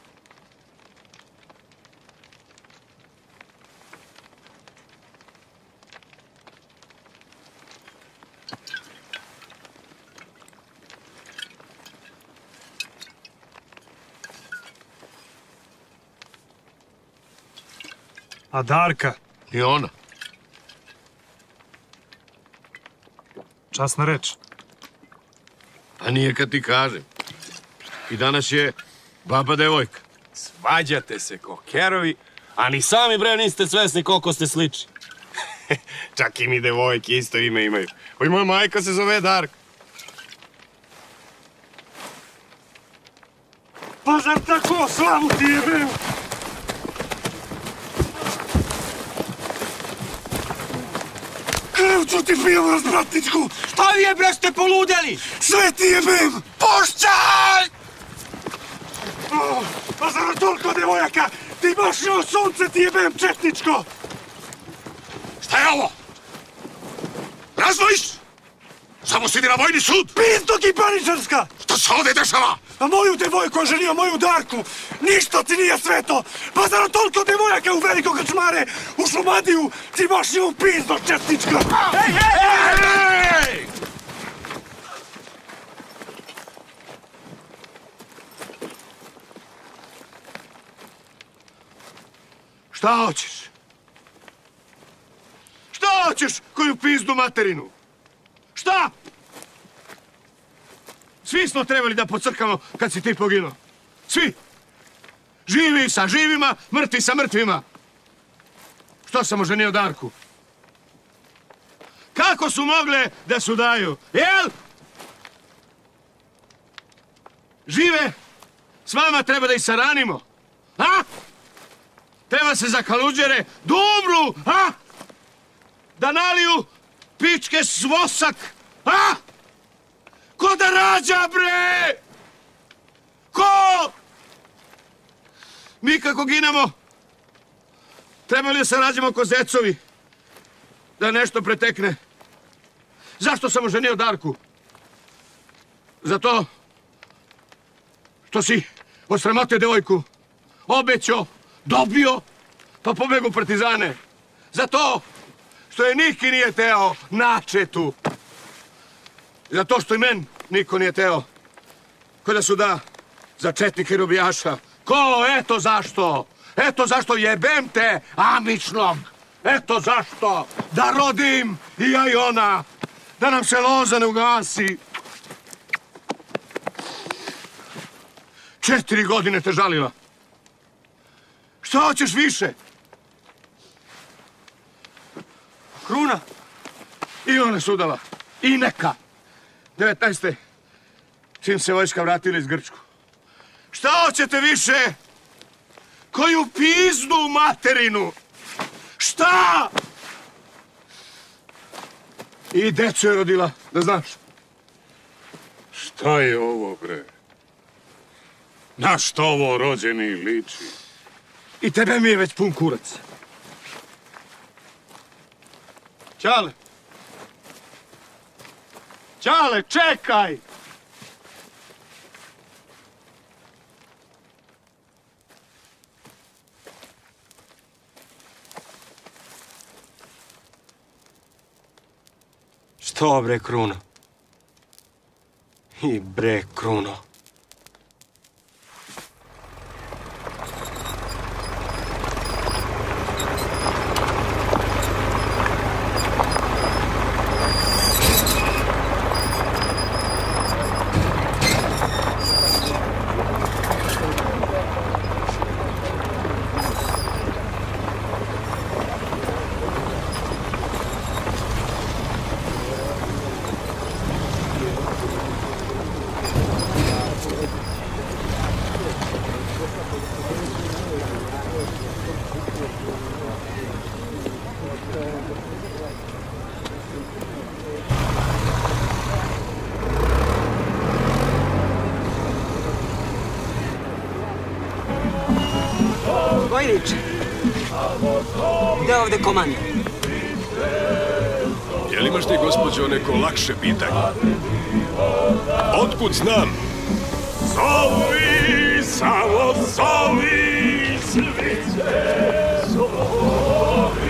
A Darka? I ona. Časna reč. Pa nije kad ti kažem. I danas je baba devojka. Svađate se ko kerovi, a ni sami bre niste svesni koliko ste slični. Čak i mi devojke isto ime imaju. I moja majka se zove Darka. Pa zar tako, slavu ti jebem? Krv ću ti pijem razbratničku! Šta vi je bre ste poludeli? Sve ti jebem! Pušćaj! Pa zar toliko devojaka? Ti baš njoj sunce ti jebem, četničko! Šta je ovo? Razvojiš? Samo si ide na vojni sud! Pizdo kipaničarska! Šta se ovdje dešava? A moju devojku je ženio, moju Darku! Ništa ti nije sveto! Pa zar toliko devojaka u veliko krčmare, u Šumadiju, ti baš njoj pizdo, četnička! Ej, ej, ej! Šta hoćeš? Šta hoćeš, koju pizdu materinu? Šta? Svi smo trebali da pocrkamo kad si ti poginuo. Svi. Živi sa živima, mrtvi sa mrtvima. Što sam oženio Darku? Kako su mogle da su daju? Jel? Žive? S vama treba da ih saranimo. A? Treba se za kaluđere da umru, a? da naliju pičke svosak, a? Ko da rađa, bre? Ko? Mi kako ginemo, trebali da se rađamo ko zecovi, da nešto pretekne. Zašto sam oženio Darku? Zato što si od sramote devojku obećao, dobio, pa pobegu partizane. Zato što je Niki nije teo načetu. Zato što i men niko nije teo. Ko da su da za četnika i robijaša. Ko? Eto zašto. Eto zašto jebem te, Amičnog. Eto zašto. Da rodim i ja i ona. Da nam se loza ne ugasi. 4 godine te žalila. Šta hoćeš više? Kruna. I ona sudala. I neka. 19. Čim se vojska vratila iz Grčku. Šta hoćete više? Koju pizdu materinu? Šta? I decu je rodila, da znaš. Šta je ovo, bre? Na što ovo rođeni liči? I tebe mi je već pun kurac. Ćale! Ćale, čekaj! Što, bre, Kruno? I bre, Kruno. Vojnič, gde je ovde komanda? Jel imaš ti, gospođo, neko lakše pitanje? Otkud znam? Zovi, samo zovi, svice, zovi,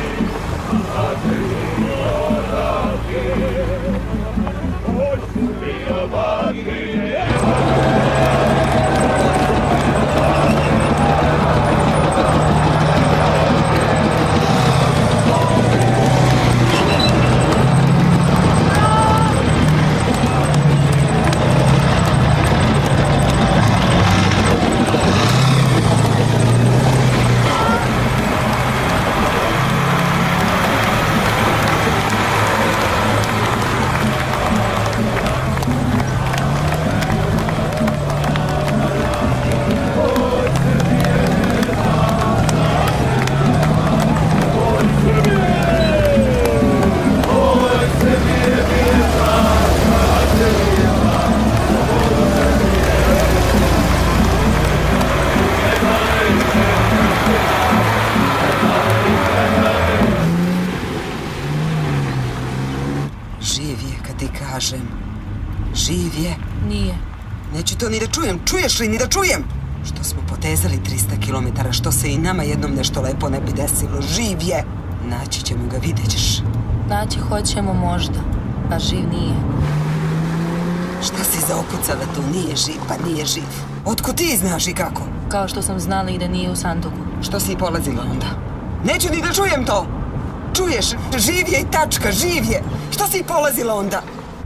Živ je? Nije. Neću to ni da čujem. Čuješ li ni da čujem? Što smo potezali 300 kilometara, što se i nama jednom nešto lepo ne bi desilo. Živ je! Naći ćemo ga, vidjet ćeš. Naći hoćemo možda, a živ nije. Šta si zaokucala tu? Nije živ, pa nije živ. Otkud ti znaš i kako? Kao što sam znala i da nije u sanduku. Što si i polazila onda? Neću ni da čujem to! Čuješ? Živ je i tačka, živ je! Što si i polazila onda?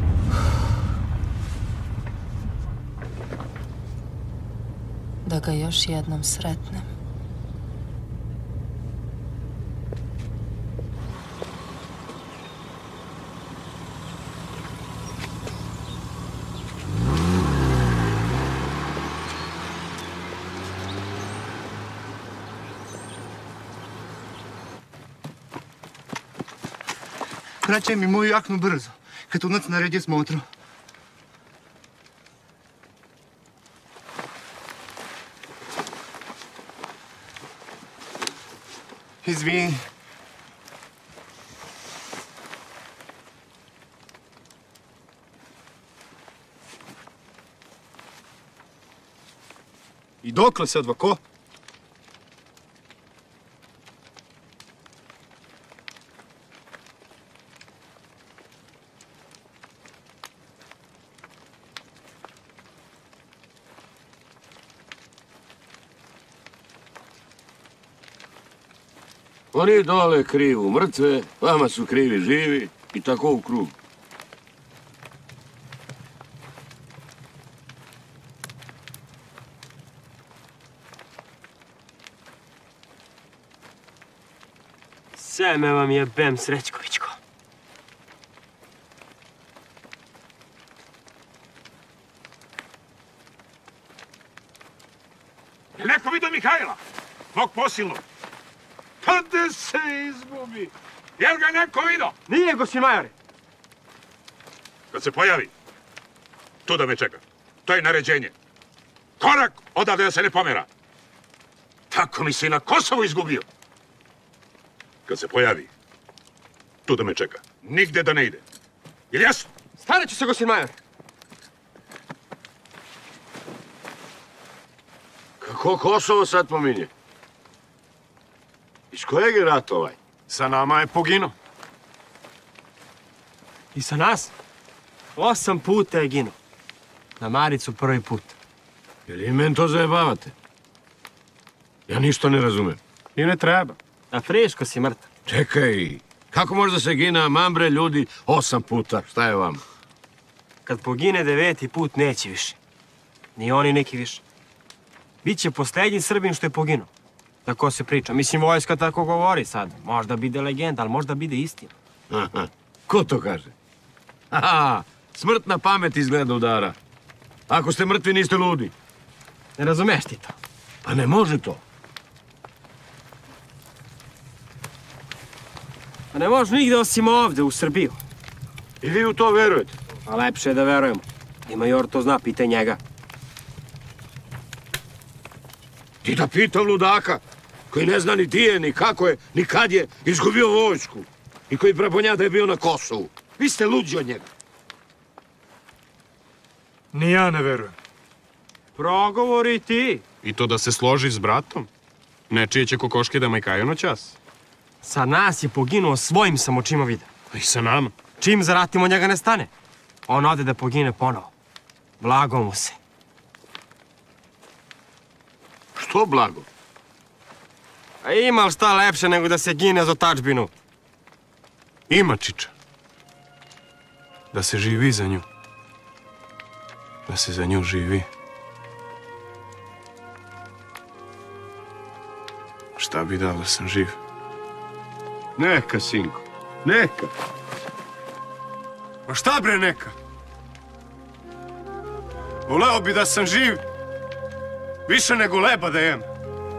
Da ga još jednom sretnem. Vraćaj mi moju jaknu brzo. Katunac naredi smotru. Izvini. I dokle sad, vako? Oni dole krivu mrtve, vama su krivi živi i tako u krug. Seme vam je Bem Srećkovićko. Je neko vidio Mihajla? Mog posilnog? Pa gde se izgubi? Jel ga neko vidio? Nije, gospodin majore. Kad se pojavi, tu da me čeka. To je naređenje. Korak odavde da se ne pomera. Tako mi se i na Kosovu izgubio. Kad se pojavi, tu da me čeka. Nigde da ne ide. Jel jasno? Stareću se, gospodin major. Kako Kosovo sad pominje? Iz kojeg je rat ovaj? Sa nama je poginuo. I sa nas? 8 puta je ginuo. Na Maricu prvi put. Jel i meni to zajebavate? Ja ništa ne razumem. I ne treba. A friško si mrtav. Čekaj, kako može da se gina mambre ljudi 8 puta? Šta je vam? Kad pogine 9. put, neće više. Ni oni neki više. Biće posljednji Srbin što je poginuo. Tako se priča. Mislim, vojska tako govori sad. Možda bide legenda, ali možda bide istina. Aha. Ko to kaže? Aha, smrtna pamet izgleda udara. Ako ste mrtvi, niste ludi. Ne razumeš ti to? Pa ne može to. Pa ne može nigde osim ovde, u Srbiju. I vi u to verujete? A lepše je da verujemo. I major to zna, pitaj njega. Ti da pitam ludaka, koji ne zna ni di je, ni kako je, ni kad je izgubio vojsku. I koji preponja da je bio na Kosovu. Vi ste luđi od njega. Ni ja ne verujem. Progovori ti. I to da se složi s bratom? Nečije će kokoške da majkaju noćas. Sa nas je poginuo svojim sam očima vide. I sa nama. Čim zaratimo njega ne stane. On ode da pogine ponovo. Blago mu se. Što blago? A ima li šta lepše nego da se gine za otadžbinu? Ima, čiča. Da se živi za nju. Da se za nju živi. Šta bi dao da sam živ? Neka, sinko, neka. Ma šta bre neka? Voleo bi da sam živ. Više nego leba da jem.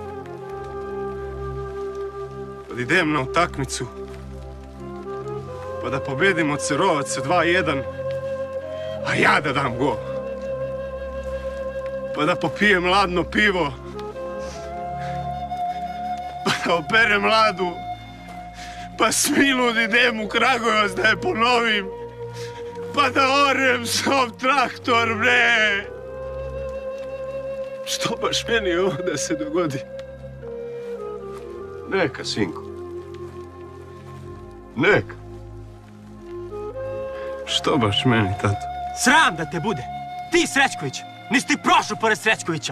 Pa da idem na utakmicu. Pa da pobedim od Cerovaca 2-1. A ja da dam gol. Pa da popijem ladno pivo. Pa da operem ladu. Pa smilud idem u Kragujevac da je ponovim. Pa da orem sov traktor, bre. Što baš meni ovo da se dogodi? Neka, sinko. Neka. Što baš meni, tato? Sram da te bude! Ti, Srećković! Nisi ti prošao pored Srećkovića!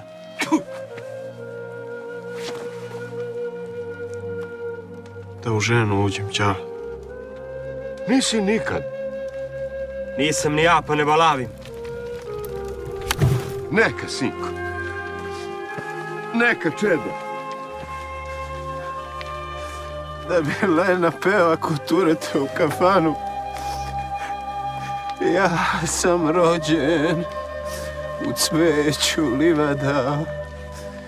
Da u ženu uđem, ćao. Nisi nikad. Nisam ni ja, pa ne balavim. Neka, sinko. Neka, čedo. Da bi Lena peva kuturete u kafanu. Ja sam rođen u cveću livada,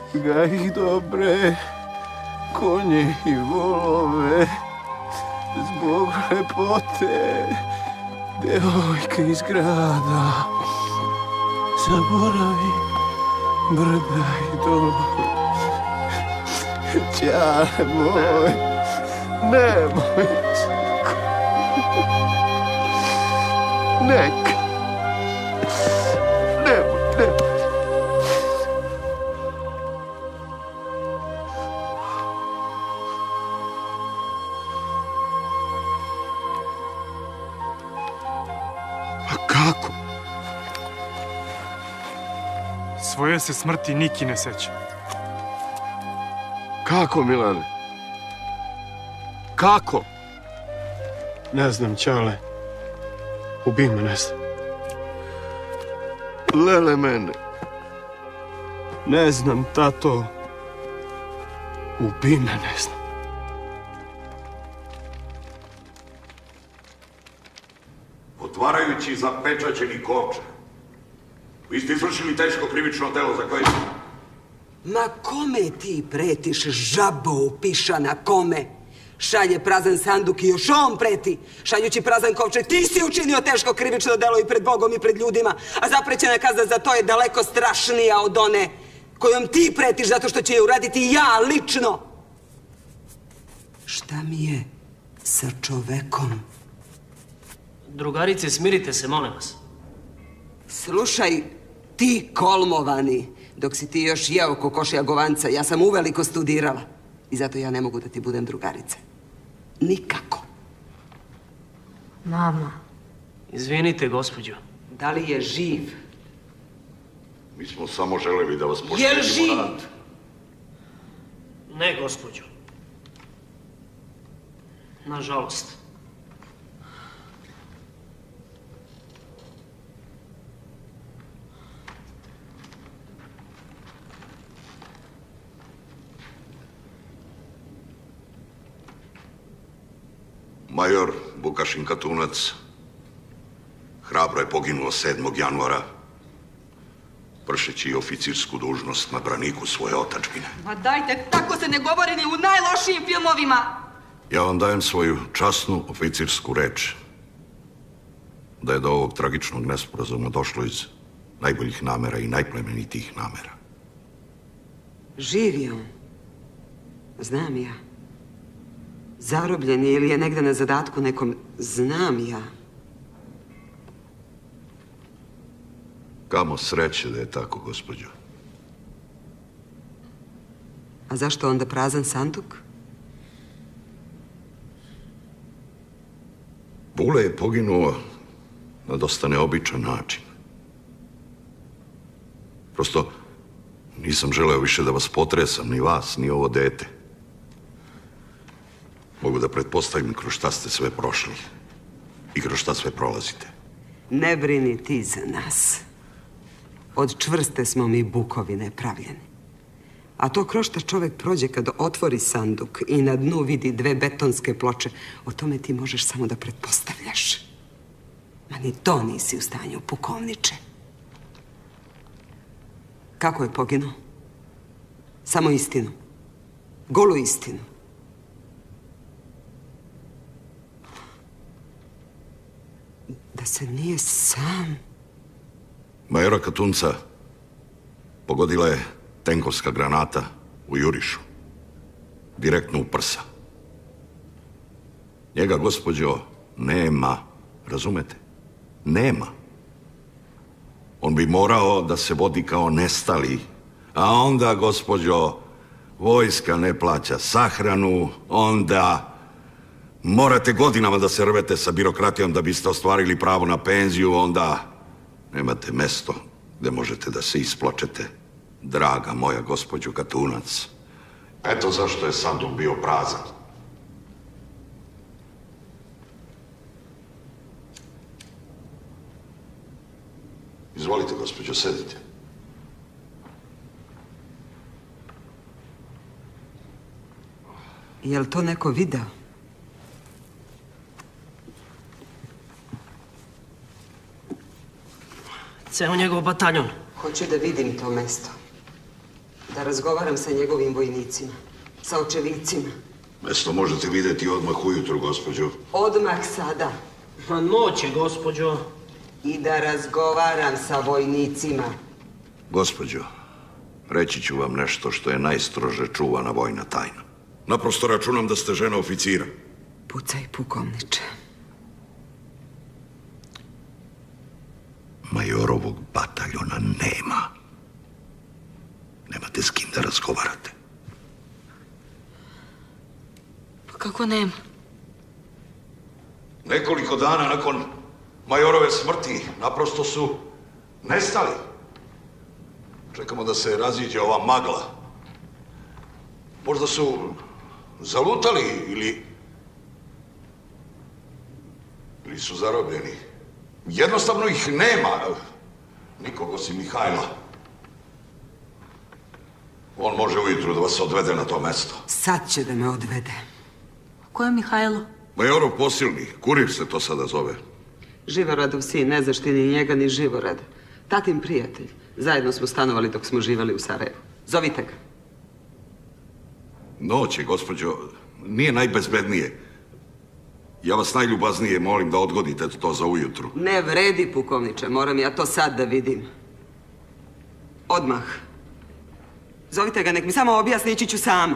gajih dobre, konje i volove, Bog lepote, devojka iz grada, zaboravi brda i dole. Ćale moj, nemoj, nek, nemoj. Kako? Svoje se smrti Niki ne seća. Kako, Milane? Kako? Ne znam, Ćale. Ubij me, ne znam. Lele mene. Ne znam, tato. Ubij me, ne znam. Otvarajući zapečaćeni kovčeg, vi ste izvršili teško krivično delo za koje... Ma kome ti pretiš, žabo upišana, kome? Šalje prazan sanduk i još on preti. Šaljući prazan kovčeg, ti si učinio teško krivično delo i pred Bogom i pred ljudima, a zaprećena kazna za to je daleko strašnija od one kojom ti pretiš zato što će je uraditi ja lično. Šta mi je sa čovekom? Drugarice, smirite se, molim vas. Slušaj, ti kolmovani, dok si ti još jeo kokošija govanca, ja sam uveliko studirala. I zato ja ne mogu da ti budem drugarica. Nikako. Mama. Izvinite, gospođo. Da li je živ? Mi smo samo želeli da vas poštedimo. Je živ? Ne, gospođo. Nažalost. Major Vukašin Katunac hrabro je poginuo 7. januara vršeći oficirsku dužnost na braniku svoje otadžbine. Ma dajte, tako se ne govori ni u najlošijim filmovima! Ja vam dajem svoju časnu oficirsku reč da je do ovog tragičnog nesporazuma došlo iz najboljih namera i najplemenitijih namera. Živ je on. Znam ja. Zarobljen je ili je negde na zadatku nekom, znam ja. Kamo sreće da je tako, gospođo. A zašto onda prazan sanduk? Bule je poginuo na dosta neobičan način. Prosto nisam želeo više da vas potresam, ni vas, ni ovo dete. Mogu da pretpostavim kroz šta ste sve prošli i kroz šta sve prolazite. Ne brini ti za nas. Od čvrste smo mi bukovine pravljeni. A to kroz šta čovek prođe kad otvori sanduk i na dnu vidi 2 betonske ploče, o tome ti možeš samo da pretpostavljaš. Ma ni to nisi u stanju, pukovniče. Kako je poginuo? Samo istinu. Golu istinu. Da se nije sam... Majora Katunca pogodila je tenkovska granata u jurišu. Direktno u prsa. Njega, gospođo, nema. Razumete? Nema. On bi morao da se vodi kao nestali. A onda, gospođo, vojska ne plaća sahranu, onda... Morate godinama da se rvete sa birokratijom da biste ostvarili pravo na penziju, onda nemate mesto gde možete da se isplačete. Draga moja gospođo Katunac, eto zašto je sanduk bio prazan. Izvolite, gospođo, sedite. Je li to neko video? Ceo njegov bataljon. Hoću da vidim to mesto. Da razgovaram sa njegovim vojnicima, sa očevicima. Mesto možete vidjeti odmah ujutru, gospođo. Odmah sada. Ma noć je, gospođo. I da razgovaram sa vojnicima. Gospođo, reći ću vam nešto što je najstrože čuvana vojna tajna. Naprosto računam da ste žena oficira. Pucaj, pukovniče. Majorovog bataljona nema. Nemate s kim da razgovarate. Pa kako nema? Nekoliko dana nakon majorove smrti naprosto su nestali. Čekamo da se raziđe ova magla. Možda su zalutali ili su zarobljeni. Jednostavno ih nema. Nikog osim Mihajla. On može ujutru da vas odvede na to mesto. Sad će da me odvede. Ko je Mihajlo? Majorov posilnik, kurir se to sada zove. Živoradov sin, ne znaš ti ni njega ni Živorad. Tatin prijatelj. Zajedno smo stanovali dok smo živali u Sarajevu. Zovite ga. Noć je, gospođo, nije najbezbednije. Ja vas najljubaznije molim da odgodite to za ujutru. Ne vredi, pukovniče, moram ja to sad da vidim. Odmah. Zovite ga, nek mi samo objasni, ići ću sama.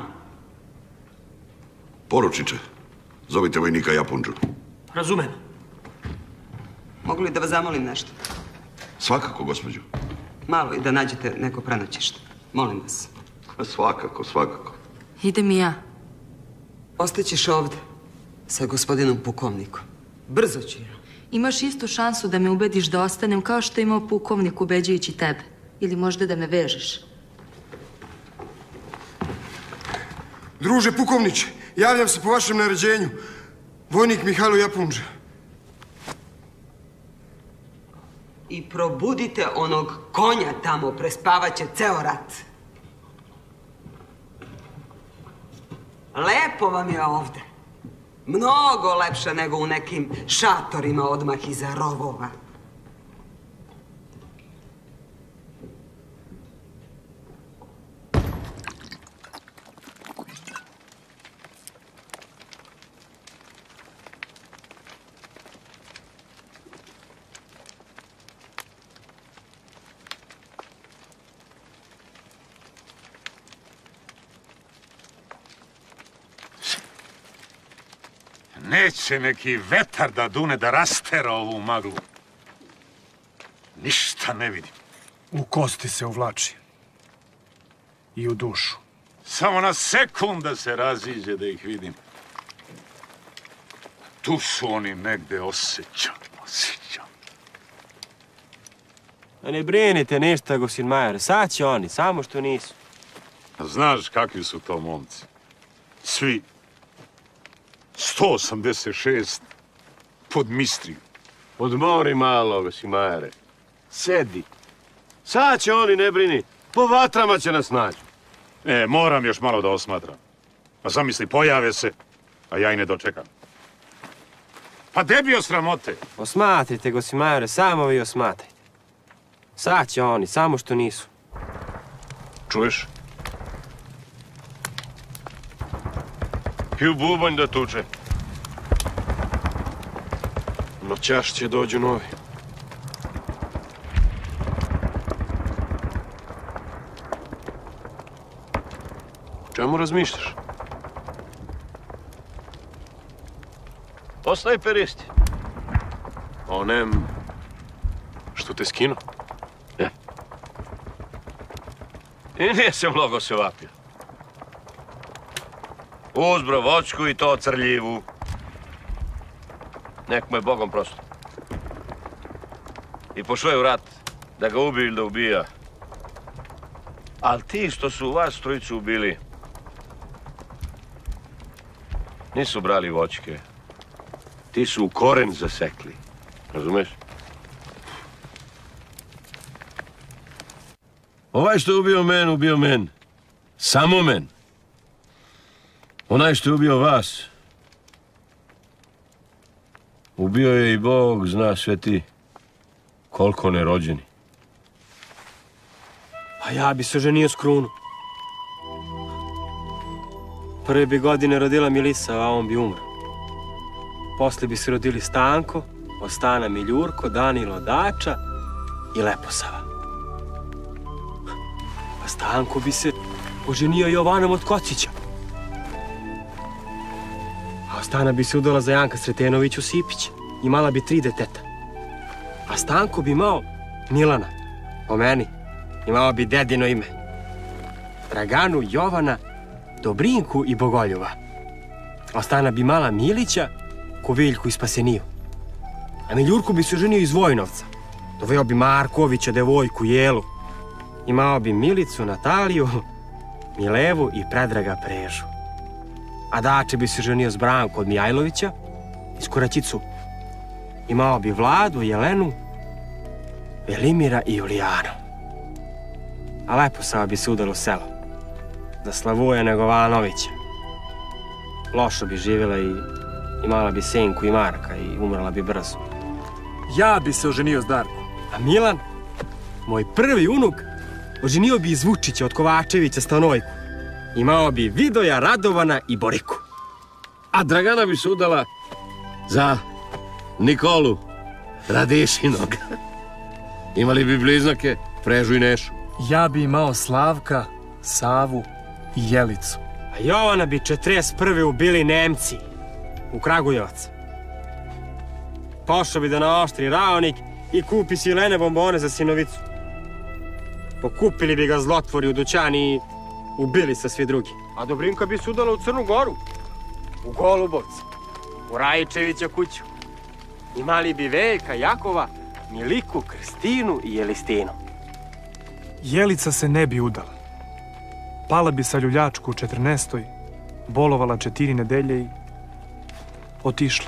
Poručiće, zovite vojnika Japundžu. Razumem. Mogu li da vas zamolim nešto? Svakako, gospođo. Malo i da nađete neko prenoćište. Molim vas. Svakako, svakako. Idem i ja. Ostaćeš ovde. Sa gospodinom pukovnikom. Brzo ću. Imaš istu šansu da me ubediš da ostanem kao što je imao pukovnik ubeđujući tebe. Ili možda da me vežeš. Druže pukovniče, javljam se po vašem naređenju. Vojnik Mihajlo Japundža. I probudite onog konja tamo, prespavaće ceo rat. Lepo vam je ovde. Mnogo lepše nego u nekim šatorima odmah iza rovova. Neće neki vetar da dune da rastera ovu maglu. Ništa ne vidim. U kosti se uvlači. I u dušu. Samo na sekund da se raziđe da ih vidim. Tu su oni negde, osjećam. A ne brinite ništa, gosin Majer. Sad će oni, samo što nisu. Znaš kakvi su to momci? Svi 186 pod mistriju. Odmori malo, gosin Majere. Sedi. Sad će oni, ne brini. Po vatrama će nas naći. Moram još malo da osmatram. Pa zamisli, pojave se, a ja i ne dočekam. Pa debio sramote. Osmatrite, gosin Majere, samo vi osmatrite. Sad će oni, samo što nisu. Čuješ? I u bubanj da tuče. Noćas će dođu novi. Čemu razmišljaš? O snajperisti. Onem što te skinu. I nije se mnogo se vapio. Uzbro vočku i to crljivu. Nek mu je Bogom prosto. I pošao je u rat da ga ubiju ili da ubija. Ali ti što su vas trojicu ubili, nisu brali vočke. Ti su u koren zasekli. Razumeš? Ovaj što je ubio men. Samo men. Onaj što je ubio vas, ubio je i Bog, zna sve ti, koliko nerođeni. A ja bi se ženio s Krunu. Prve bi godine rodila Milisa, a on bi umro. Posle bi se rodili Stanko, od Stana Miljurko, Danilo Dača i Leposava. A Stanko bi se oženio Jovanom od Kocića. A Stana bi se udala za Janka Sretenovića u Sipića. Imala bi 3 deteta. A Stanko bi imao Milana, po meni. Imao bi dedino ime. Draganu, Jovana, Dobrinku i Bogoljuba. A Stana bi imala Milića, Koviljku i Spaseniju. A Miljurko bi se oženio iz Vojnovca. Doveo bi Markovića, devojku Jelu. Imao bi Milicu, Nataliju, Milevu i Predraga Prežu. A Dače bi se ženio s Branko od Mijajlovića, iz Koraćicu. Imao bi Vladu, Jelenu, Velimira i Julijanu. A Leposava bi se udala u selo, za Slavuja Negovanovića. Lošo bi živjela i imala bi Senku i Marka i umrla bi brzo. Ja bi se oženio s Darkom. A Milan, moj prvi unuk, oženio bi iz Vučića od Kovačevića Stanojku. Imao bi Vidoja, Radovana i Boriku. A Dragana bi se udala za Nikolu Radišinog. Imali bi bliznake, Prežu i Nešu. Ja bi imao Slavka, Savu i Jelicu. A Jovana bi 41. ubili Nemci u Kragujevac. Pošao bi da naoštri raonik i kupi silene bombone za sinovicu. Pokupili bi ga zlotvori u dućani i ubili sa svi drugi. A Dobrinka bi se udala u Crnu Goru, u Golubovce, u Rajičevića kuću. Imali bi Veljka, Jakova, Miliku, Kristinu i Jelistinu. Jelica se ne bi udala. Pala bi sa ljuljačku u 14. Bolovala 4 nedelje i otišla.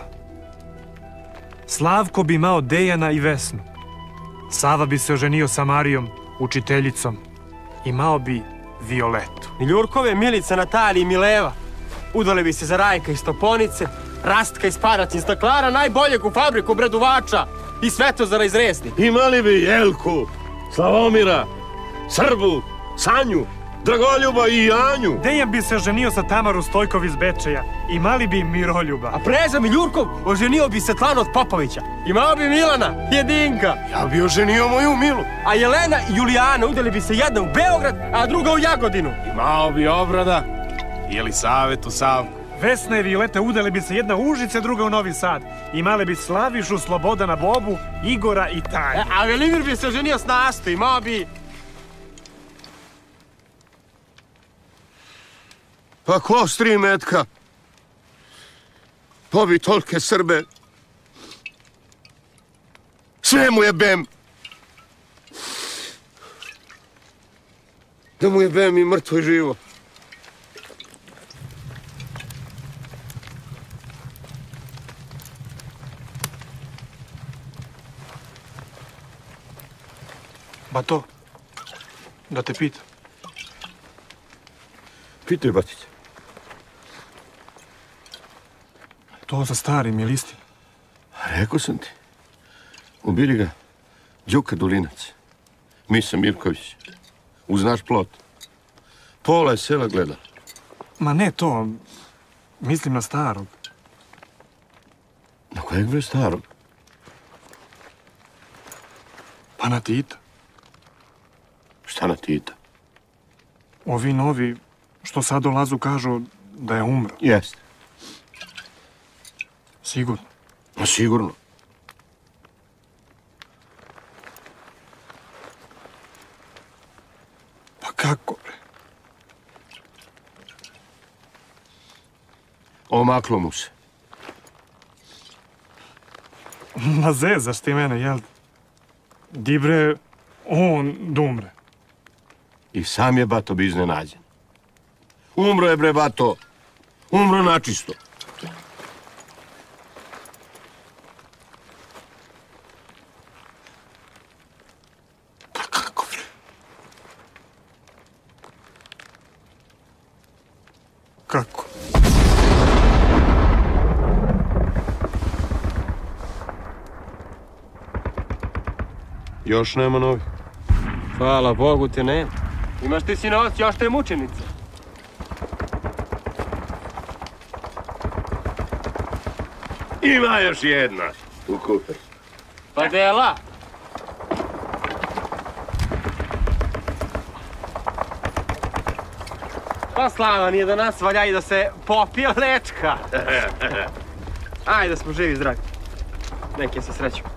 Slavko bi imao Dejana i Vesnu. Sava bi se oženio sa Marijom, učiteljicom. Imao bi Violetu. Miljurkove Milica, Natalija i Mileva udale bi se za Rajka iz Toponice, Rastka iz Paraćin, staklara najboljeg u fabriku Breduvača i Svetozara iz Resni. Imali bi Jelku, Slavomira, Srbu, Sanju, Dragoljuba i Janju. Dejan bi se oženio sa Tamaru Stojkov iz Bečeja. Imali bi Miroljuba. A Preza Miljurkov oženio bi Svetlanu od Popovića. Imao bi Milana, Jedinka. Ja bi oženio moju Milu. A Jelena i Julijana udali bi se jedna u Beograd, a druga u Jagodinu. Imao bi Obrada, Jelisavetu, Savku. Vesna i Violeta udale bi se jedna u Užice, druga u Novi Sad. Imale bi Slavišu, Slobodana, Bobu, Igora i Tanju. A Velimir bi se oženio s Nasto. Imao bi... Pa ko s 3 metka? Pobi tolke Srbe. Sve mu je bem. Da mu je bem i mrtvo i živo. Bato, da te pitam. Pitaj, Batić. To za stari Milistin. Rekao sam ti. Ubili ga Đuka Dulinac. Misa Mirković. Uz naš plot. Pola je sela gleda. Ma ne to. Mislim na starog. Na kojeg bre starog? Pa na Tita. Šta na Tita? Ovi novi što sad dolazu kažu da je umro. Jeste. Sigurno? No, sigurno. Pa kako, bre? Omaklo mu se. Ma zezaš ti mene, jel? Di bre, on dumre. I sam je Bato bi iznenađen. Umro je bre Bato. Umro načisto. Pa kako bre? Kako? Još nema novih. Hvala Bogu te nema. Imaš ti sinovac, još te mučenica. Ima još jedna u kufer. Pa dela. Pa slava nije da nas valja i da se popije lečka. Ajde da smo živi i zdravi. Neke se srećemo.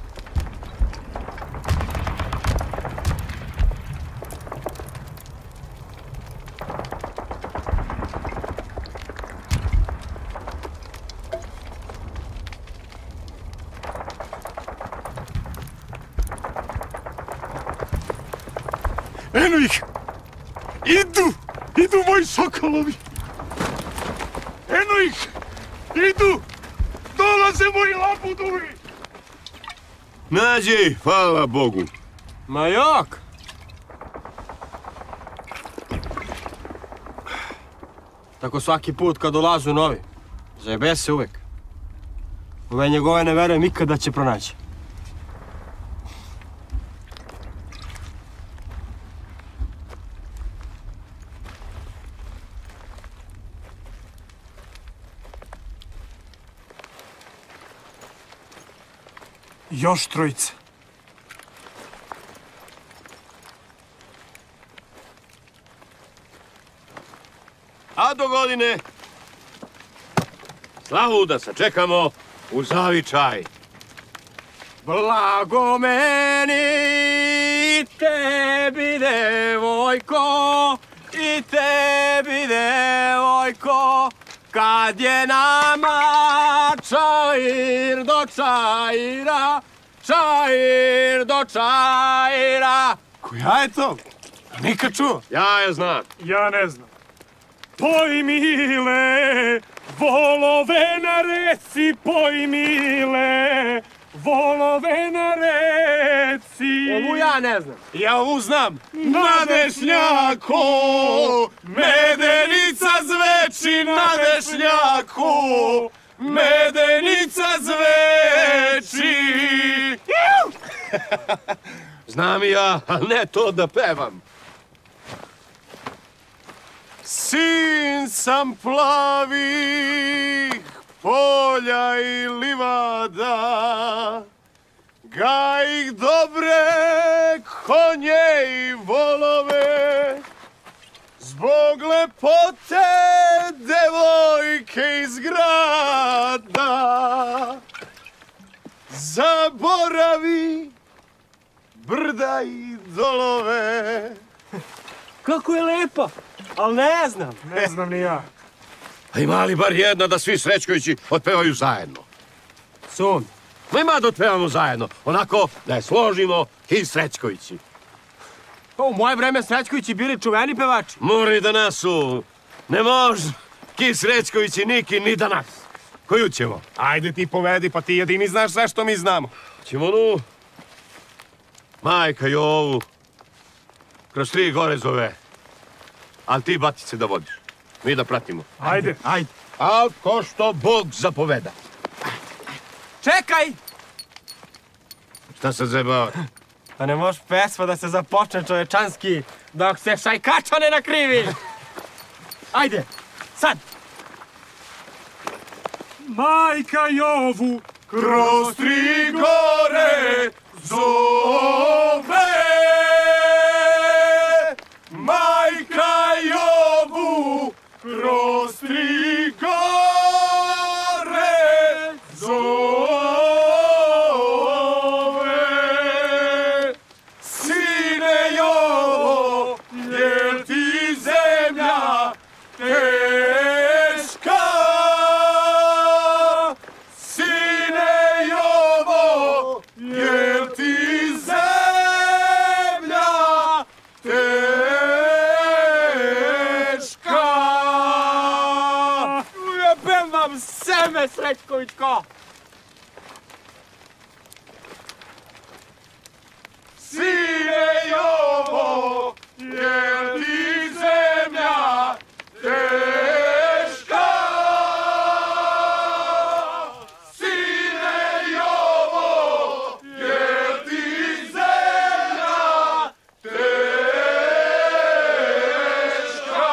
Eno ih! Idu moji sokolovi! Eno ih! Idu! Dolaze moji labudovi! Nađi, hvala Bogu. Ma jok! Tako svaki put kad dolazu novi. Zajebe se uvek. Ove njegove ne verujem ikad da će pronaći. Još trojice. A do godine slavu da sačekamo u zavičaj. Blago meni i tebi, devojko, i tebi, devojko, kad je nama čair do čaira, čair do čaira. Koja je to? Nikad čuo. Ja je znam. Ja ne znam. Pojmile, volove na reci, pojmile, volove na reci. Ovu ja ne znam. Ja ovu znam. Na dešnjaku, medenica zveči na dešnjaku, medenica zveči. Znam i ja, ali ne to da pevam. Sin sam plavih polja i livada, gajih dobre konje i volove, zbog lepote devojke iz grada, zaboravi brda i dolove. Kako je lepa, ali ne znam. Ne znam ni ja. A ima li bar jedna da svi Srećkovići otpevaju zajedno? Sum. Ma ima da otpevamo zajedno, onako da je složimo i Srećkovići. Pa u moje vreme Srećkovići bili čuveni pevači. Mori da nas su. Ne može ki Srećkovići niki ni da nas. Koju ćemo? Ajde ti povedi, pa ti jedini znaš sve što mi znamo. Ćemo onu Majka Jovu kroz 3 gore zove. Ali ti batice da vodiš. Mi da pratimo. Ajde. Ajde. Al ko što Bog zapoveda. Čekaj! Šta se zebava? Pa ne može pesma da se započne čovečanski dok se šajkača ne nakrivi. Ajde, sad! Majka Jovu Kroz 3 gore zove, Majka Jovu kroz 3 gore zove. Sine Jovo, jel ti zemlja teška? Sine Jovo, jel ti zemlja teška? Jebem vam seme, Srećkovićko! Sine Jovo, jel ti zemlja teška? Sine Jovo, jel ti zemlja teška?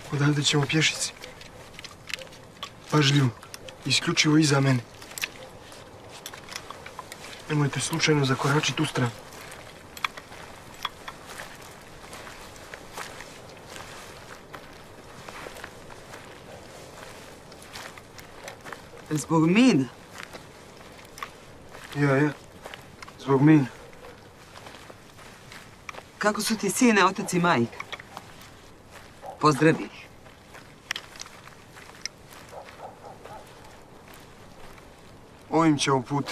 Odavde ćemo pješici. Pažljivo, isključivo iza mene. Nemojte slučajno zakoračiti u stranu. Zbog mina? Ja. Zbog mina. Kako su ti sine, otac i majka? Pozdravi ih. Ovim ćemo putem.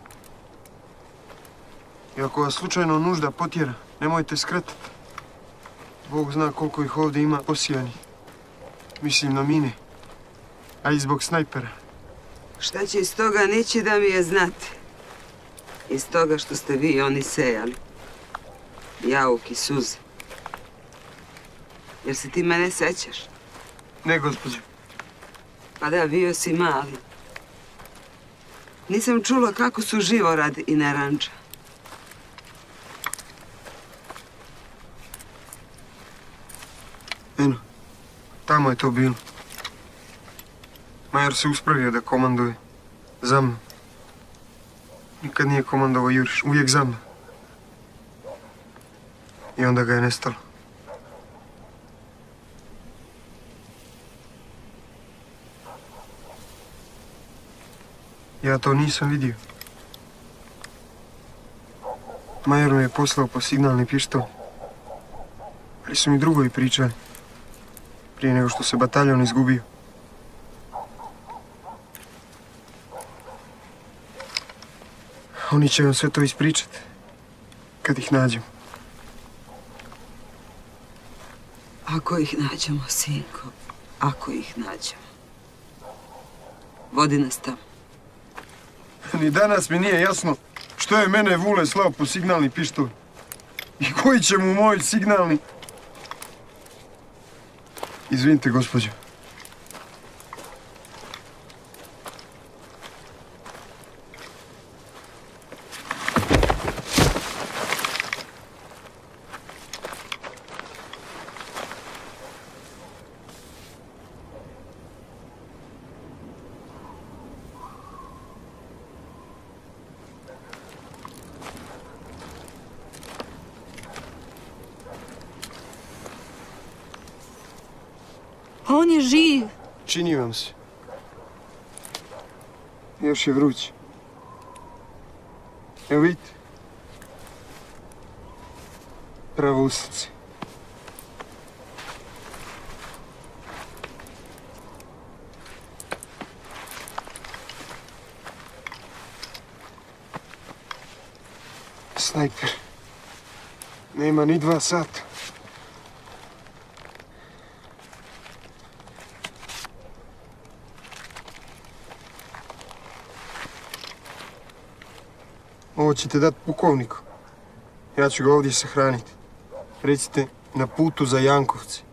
I ako vas slučajno nužda potjera, nemojte skretati. Bog zna koliko ih ovdje ima posijani. Mislim na mine. A i zbog snajpera. Šta će iz toga neće da mi je znati. Iz toga što ste vi i oni sejali. Jauk i suze. Jer se ti mene sećaš? Ne, gospođo. Pa da, bio si mali. Nisam čula kako su Živorad i Naranča. Eno, tamo je to bilo. Major se uspravio da komanduje. Za mnom. Nikad nije komandovao juriš, uvijek za mnom. I onda ga je nestalo. Ja to nisam vidio. Major me je poslao po signalni pištolj. Ali su mi drugovi pričali. Prije nego što se bataljon izgubio. Oni će vam sve to ispričati. Kad ih nađemo. Ako ih nađemo, sinko. Ako ih nađemo. Vodi nas tamo. Ni danas mi nije jasno što je mene Vule slao po signalni pištolj. I koji će mu moj signalni... Izvinite, gospođo. Pa on je živ. Čini vam se. Još je vruć. Evo vidite. Pravo usice. Snajper. Nema ni 2 sata. Ovo ćete dati pukovniku. Ja ću ga ovdje sahraniti. Recite, na putu za Jankovci.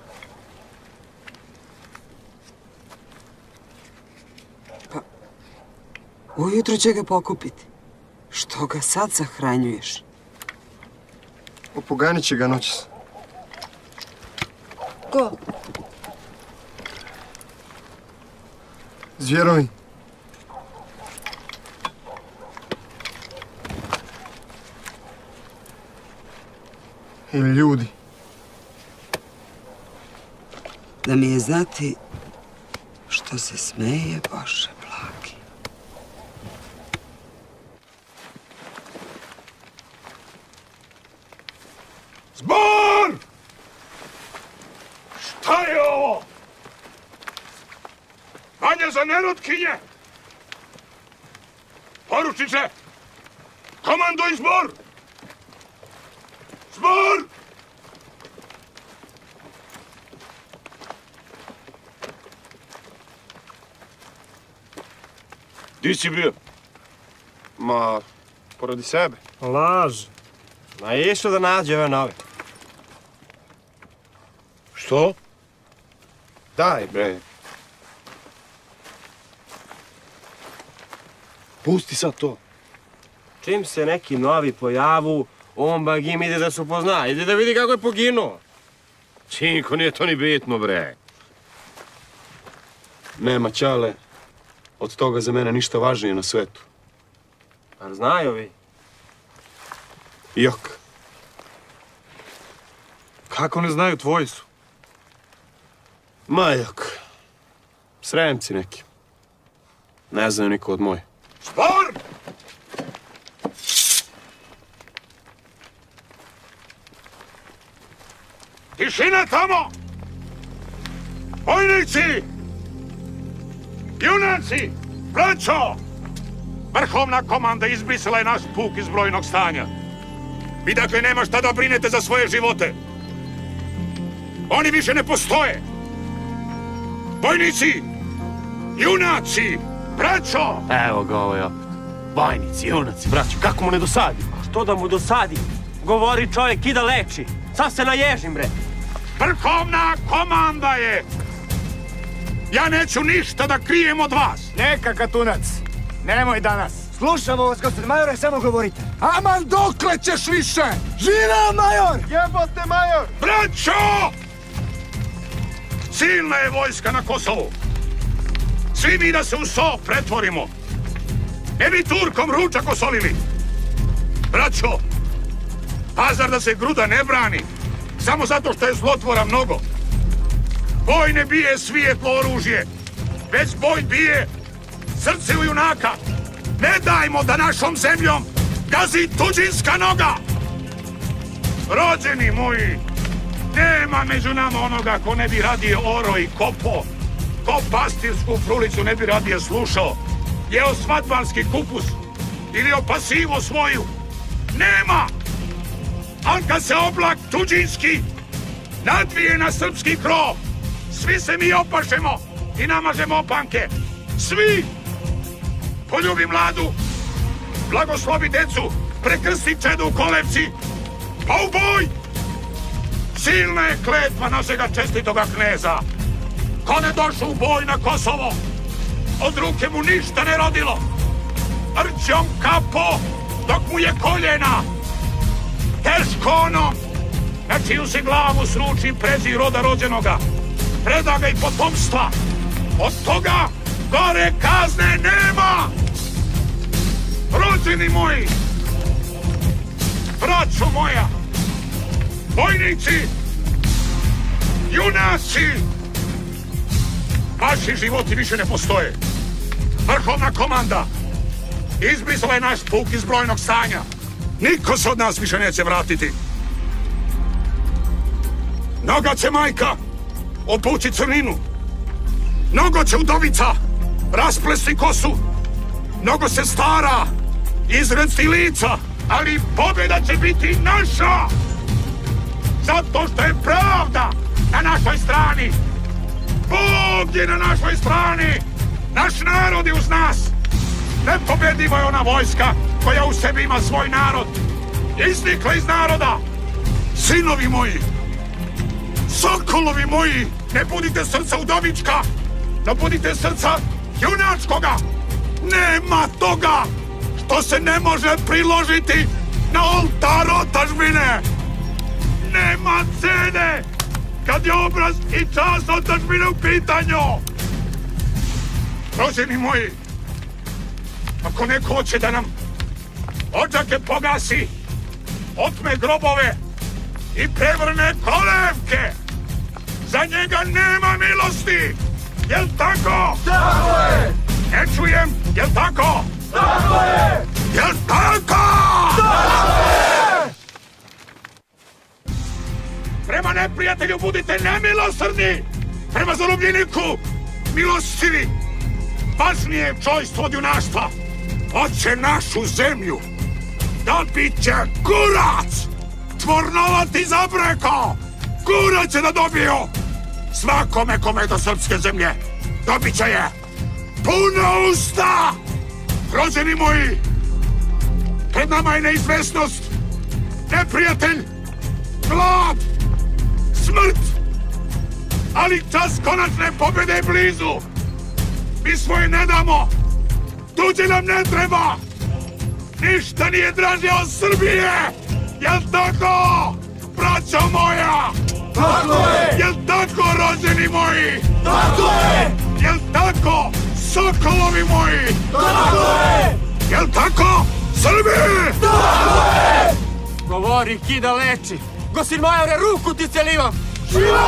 Pa, ujutro će ga pokupiti. Što ga sad sahranjuješ? Opoganit će ga noćas. Ko? Zvjerovi. Ili ljudi. Da mi je znati što se smeje Bože blagi. Zbor! Šta je ovo? Manje za nerotkinje! Poručniče! Komanduj zbor! Zbor! Di si bio? Ma, poradi sebe. Laž. Ma išao da nađe ove nove. Što? Daj, bre. Pusti sad to. Čim se neki novi pojavu, on bag im ide da se upozna. Ide da vidi kako je poginuo. Cinko, nije to ni bitno, bre. Nema, Ćale, od toga za mene ništa važnije na svetu. Ar znaju vi? Jok. Kako ne znaju, tvoji su? Ma jok. Sremci neki. Ne znaju niko od moje. Zbor! Tišina tamo! Vojnici! Junaci! Braćo! Vrhovna komanda izbrisala je naš puk iz brojnog stanja. Vi dakle nema šta da brinete za svoje živote. Oni više ne postoje. Vojnici! Junaci! Braćo! Evo ga ovaj opet. Vojnici, junaci, braćo, kako mu ne dosadi? Što da mu dosadi? Govori čovjek i da leči. Sad se naježim, bre. Vrhovna komanda je! Ja neću ništa da krijem od vas! Neka, Katunac! Nemoj danas! Slušamo vas, gospodin majore, samo govorite! Aman, dokle ćeš više? Živeo, major! Jebote, major! Braćo! Silna je vojska na Kosovu. Svi mi da se u so pretvorimo. Ne bi Turkom ručak osolili. Braćo, Pazar da se gruda ne brani. Samo zato što je zlotvora mnogo. Boj ne bije svijetlo oružje, već boj bije srce u junaka. Ne dajmo da našom zemljom gazi tuđinska noga. Rođeni moji, nema među nama onoga ko ne bi radije oro i kopo, ko pastirsku frulicu ne bi radije slušao, jeo svadbanski kupus ili opasivo svoju. Nema! Ali kad se oblak tuđinski nadvije na srpski krov, svi se mi opašemo i namažemo opanke. Svi! Poljubi mladu, blagoslovi decu, prekrsti čedu u kolevci, pa u boj! Silna je kletva našega čestitoga kneza. Ko ne došao u boj na Kosovo, od ruke mu ništa ne rodilo. Rđom kapo, dok mu je koljena. Teško onom, na čiju se glavu sruči prezir roda rođenoga. Predaga i potomstva. Od toga gore kazne nema. Rođeni moji, braćo moja, vojnici, junaci, vaši životi više ne postoje. Vrhovna komanda izbrisala je naš puk iz brojnog stanja. Niko se od nas više neće vratiti. Mnoga će majka obući crninu. Mnogo će udovica rasplesti kosu. Mnogo se stara izrecti lica. Ali pobjeda će biti naša. Zato što je pravda na našoj strani. Bog je na našoj strani. Naš narod je uz nas. Nepobjediva je ona vojska koja u sebi ima svoj narod. Iznikla iz naroda. Sinovi moji, sokolovi moji, ne budite srca udovička, no budite srca junačkoga. Nema toga što se ne može priložiti na oltar otadžbine. Nema cene kad je obraz i čast otadžbine u pitanju. Rođeni moji, ako neko hoće da nam odžake pogasi, otme grobove i prevrne kolevke, za njega nema milosti. Jel' tako? Tako je! Ne čujem, jel' tako? Tako je! Jel' tako? Tako je! Prema neprijatelju budite nemilosrdni, prema zarobljeniku milostivi. Važnije je čojstvo od junaštva. Hoće našu zemlju. Dobit će kurac! Tvornovati zabreko! Kurac će da dobiju! Svakome kome je do srpske zemlje dobit će je puna usta! Rođeni moji, pred nama je neizvesnost, neprijatelj, glad, smrt, ali čas konačne pobjede je blizu. Mi svoje ne damo, tuđe nam ne treba. Ništa nije draže od Srbije, jel' tako, braćo moja? Tako je! sinovi moji! Tako je! Jel tako, sokolovi moji? Tako je! Jel tako, Srbi? Tako je! Govori, kida leči. Gosin majore, ruku ti celivam! Živa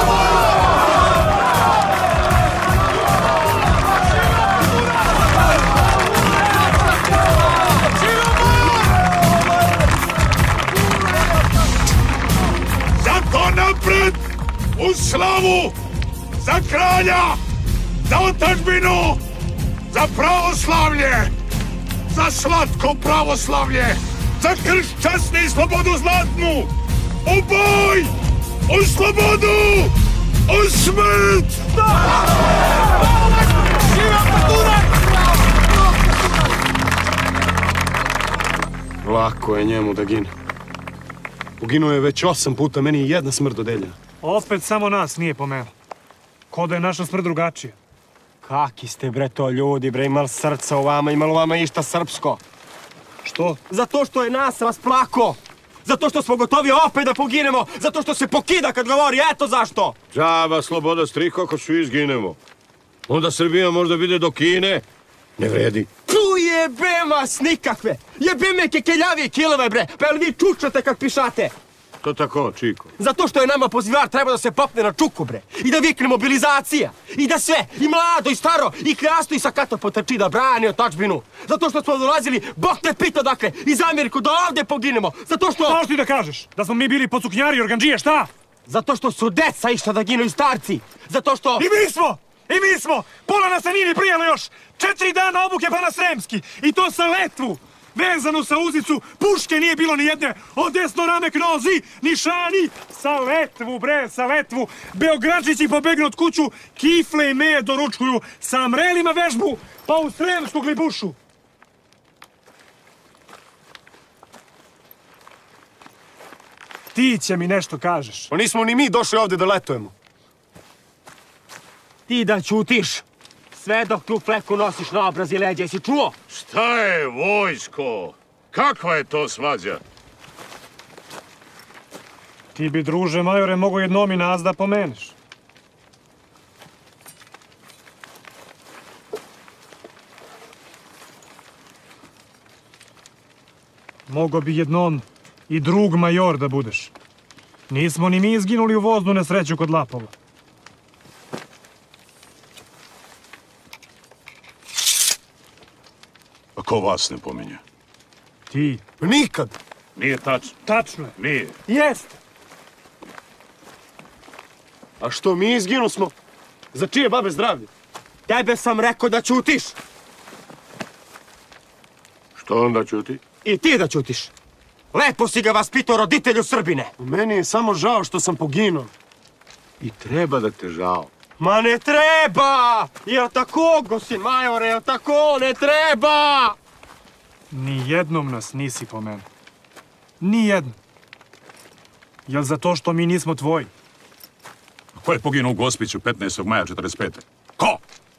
Zato napred, u slavu, za kralja, za otadžbinu, za pravoslavlje, za slatko pravoslavlje, za krš časni i slobodu zlatnu, u boj, u slobodu, u smrt! Lako je njemu da gine. Poginuo je već 8 puta, meni je jedna smrt dodeljena. Opet samo nas nije pomenuo. Ko da je naša smrt drugačija. Kaki ste, bre, to ljudi, bre, imal srca u vama, imal u vama išta srpsko. Što? Zato što je nas rasplako. Zato što smo gotovi opet da poginemo. Zato što se pokida kad govori, eto zašto. Džaba, sloboda striko ako svi izginemo. Onda Srbija možda vide do Kine. Ne vredi. Tu jebe vas nikakve. Jebe me kekeljavi kilove, bre. Pa jel vi čučate kak pišate? To tako, Čiko. Zato što je nama pozivar treba da se popne na čuku, bre. I da vikne mobilizacija. I da sve, i mlado, i staro, i krasno, i sakato potrči da brani otadžbinu. Zato što smo dolazili, Bog te pita dakle, iz Ameriku da ovdje poginemo. Zato što... Šta ti da kažeš? Da smo mi bili pocuknjari i organđije, šta? Zato što su deca išla da ginu i starci. Zato što... I mi smo! Pola nas se nije ni prijelo još! 4 dana obuke pa na Sremski! I to sa letvu! Vezano sa uzicu, puške nije bilo ni jedne, od desno rame knozi, ni šani, sa letvu, bre, sa letvu. Beogradžići pobegnu od kuću, kifle i meje doručkuju, sa mrelima vežbu, pa u Sremsku glibušu. Ti će mi nešto kažeš. Pa nismo ni mi došli ovdje da letujemo. Ti da ćutiš. Sve dok tu fleku nosiš na obraz i leđa, jesi čuo? Šta je vojsko? Kakva je to svađa? Ti bi, druže majore, mogo jednom i nas da pomeneš. Mogo bi jednom i drug major da budeš. Nismo ni mi izginuli u voznu nesreću kod Lapova. A ko vas ne pominje? Ti. Nikad. Nije tačno. Tačno je. Nije. Jeste. A što, mi izginu smo? Za čije babe zdravlje? Tebe sam rekao da ćutiš. Što onda ćuti? I ti da ćutiš. Lepo si ga vaspitao roditelju Srbine. Meni je samo žao što sam poginuo. I treba da te žao. Ma ne treba! Jel tako, gosin majore, jel tako? Ne treba! Nijednom nas nisi pomenuo. Nijednom. Jel za to što mi nismo tvoji? Ko je poginuo u Gospiću 15. maja 45. Ko?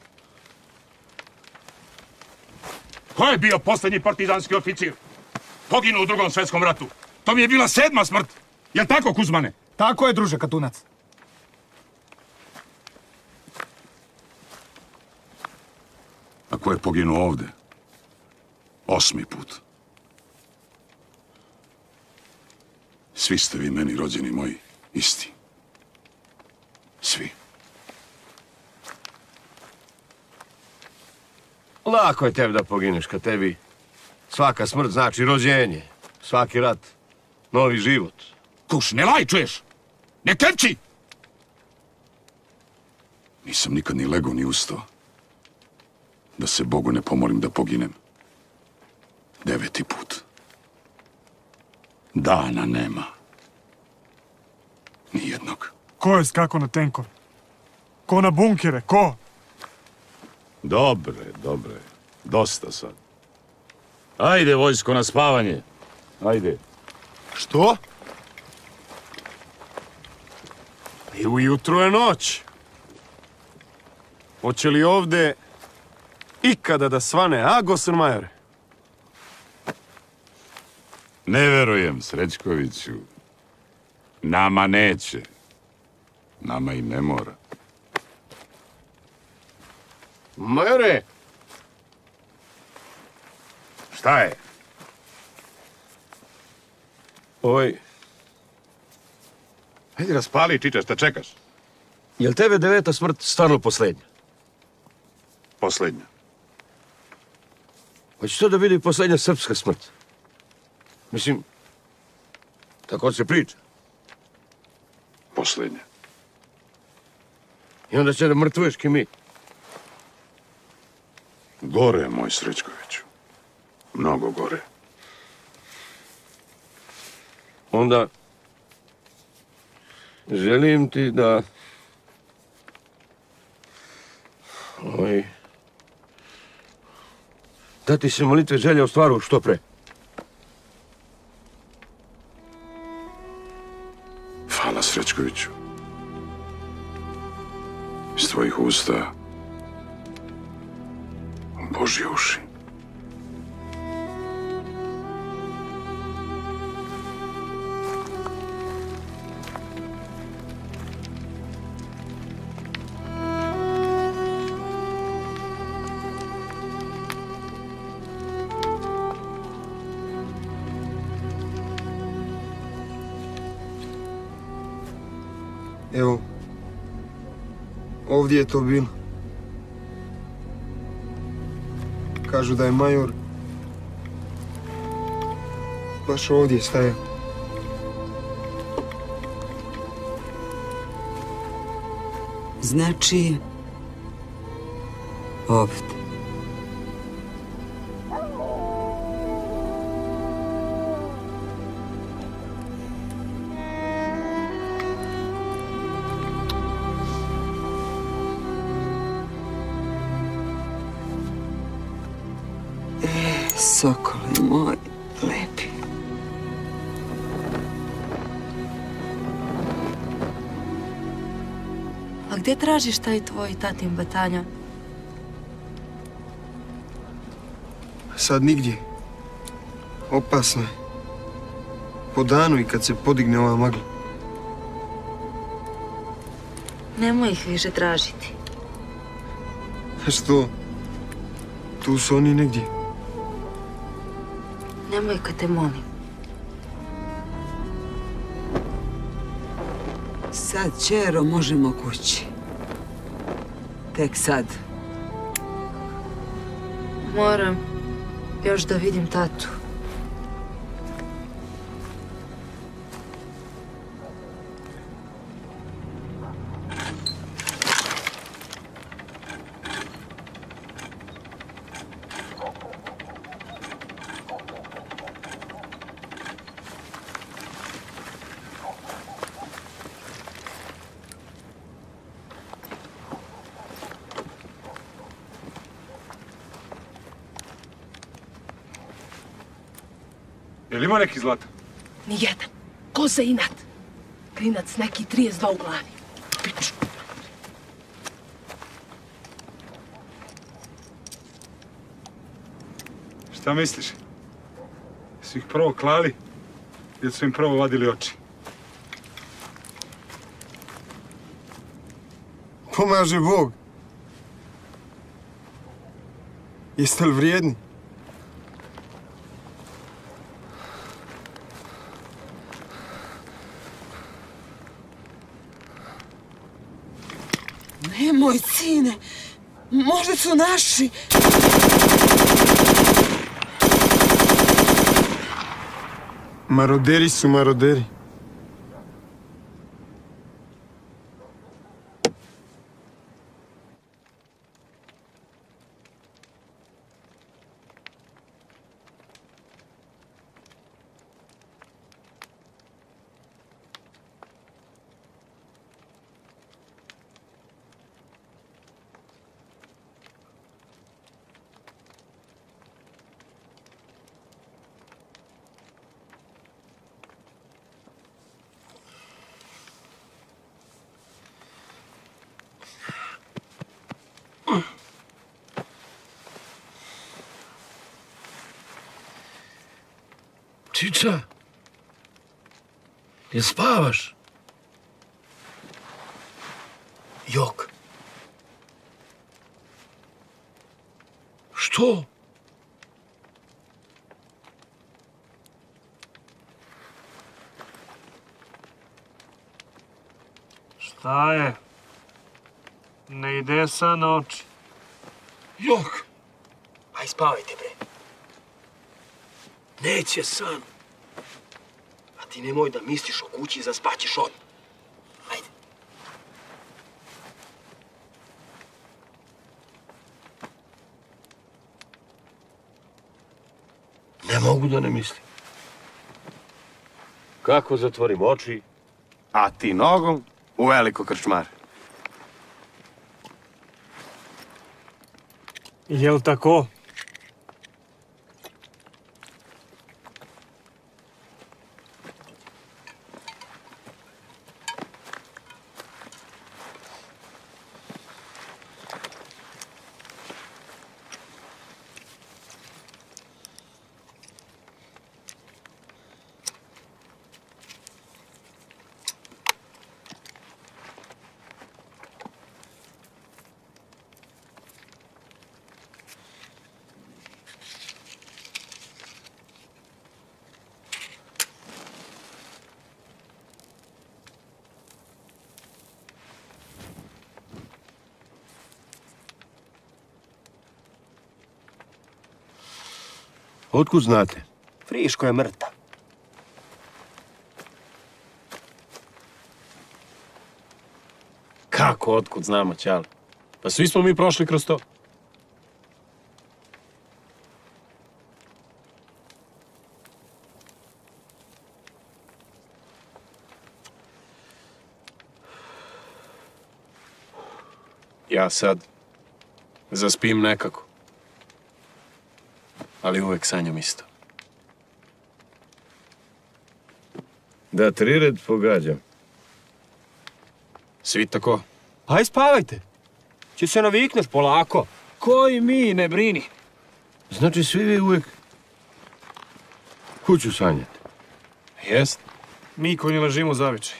Ko je bio posljednji partizanski oficir? Poginuo u Drugom svjetskom ratu. To mi je bila 7. smrt. Jel tako, Kuzmane? Tako je, druže Katunac. A ko je poginuo ovdje? 8. put. Svi ste vi meni, rođeni moji, isti. Svi. Lako je tebi da pogineš kad tebi svaka smrt znači rođenje. Svaki rat, novi život. Kuš, ne lajčuješ! Ne krči! Nisam nikad ni lego ni ustao. Da se Bogu ne pomolim da poginem. 9. put. Dana nema. Nijednog. Ko je skako na tenkove? Ko na bunkere? Ko? Dobre. Dosta sad. Ajde, vojsko, na spavanje. Ajde. Što? I ujutru je noć. Hoće li ovdje ikada da svane, a, gosen majore? Ne verujem, Srećkoviću. Nama neće. Nama i ne mora. Majore! Šta je? Hajde raspali i čitaj, šta čekaš? Jel tebe 9. smrt stvarno posljednja? Posljednja. Hoće to da vidi posljednja srpska smrt? Mislim, tako se priča. Posljednja. I onda će da mrtvuješ ki mi. Gore, moj Srećkoviću. Mnogo gore. Onda želim ti da da ti se molitve želje ostvaruju što pre. Hvala, Srećkoviću. Iz tvojih usta u Božje uši. Evo, ovdje je to bilo. Kažu da je major baš ovdje stajao. Znači, ovdje. Sokole moj, lepi. A gdje tražiš taj tvoj tatin batanja? Sad nigdje. Opasno je. Po danu i kad se podigne ova magla. Nemoj ih više tražiti. A što? Tu su oni negdje. Nemoj kad te molim. Sad, čero, možemo kući. Tek sad. Moram još da vidim tatu. Je li ima neki zlata? Nijedan. Ko za inat? Klinac neki 32 u glavi. Piču. Šta misliš? Su ih prvo klali ili su im prvo vadili oči? Pomaže Bog. Jeste li vrijedni? Nemoj, sine. Možda su naši. Maroderi su maroderi. Čiča, jel spavaš? Jok. to? Šta je? Ne ide sa noći. Jok! Aj, spavajte, bre. Neće san. A ti nemoj da misliš o kući, zaspaćeš odmah. Ajde. Ne mogu da ne mislim. Kako zatvorim oči? A ti nogom u veliko krčmare. Jel tako? Otkud znate? Friško je mrtav. Kako, otkud znamo, Ćale? Pa svi smo mi prošli kroz to. Ja sad zaspim nekako. Ali uvek sanjam isto. Da 3 red pogađam. Svi tako? Aj, spavajte. Če se navikneš polako. Koji mi, ne brini. Znači, svi vi uvek kuću sanjate? Jest. Mi koji ne ležimo zavičaj.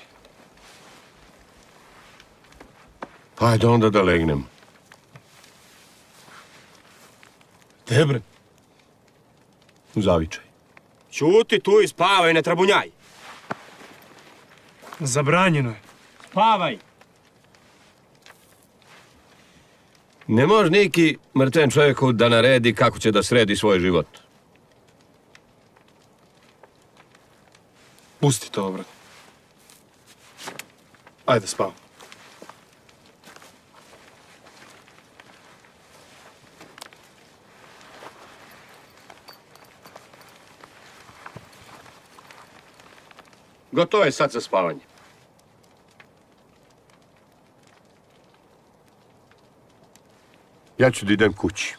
Pa ajde onda da legnemo. Debre. U zavičaj. Ćuti tu i spavaj, ne trabunjaj. Zabranjeno je. Spavaj. Ne može neki mrtven čovjeku da naredi kako će da sredi svoj život. Pusti to, brat. Ajde, spavam. Gotovo je sad za spavanje. Ja ću da idem kući.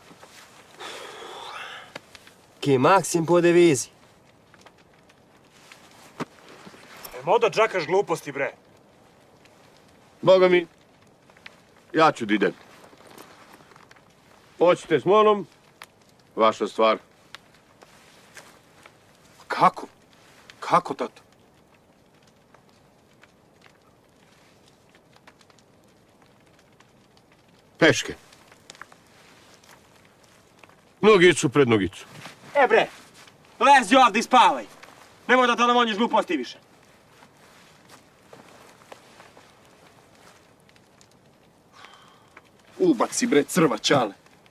Ki Maksim po devizi. Nemo da džakaš gluposti, bre. Boga mi, ja ću da idem. Hoćete s monom, vaša stvar. Kako? Kako, tato? Peške. Nogicu pred nogicu. E bre, lezi ovdje i spavaj. Nemoj da namonjiš gluposti više. Ubaci, bre, crva, Ćale.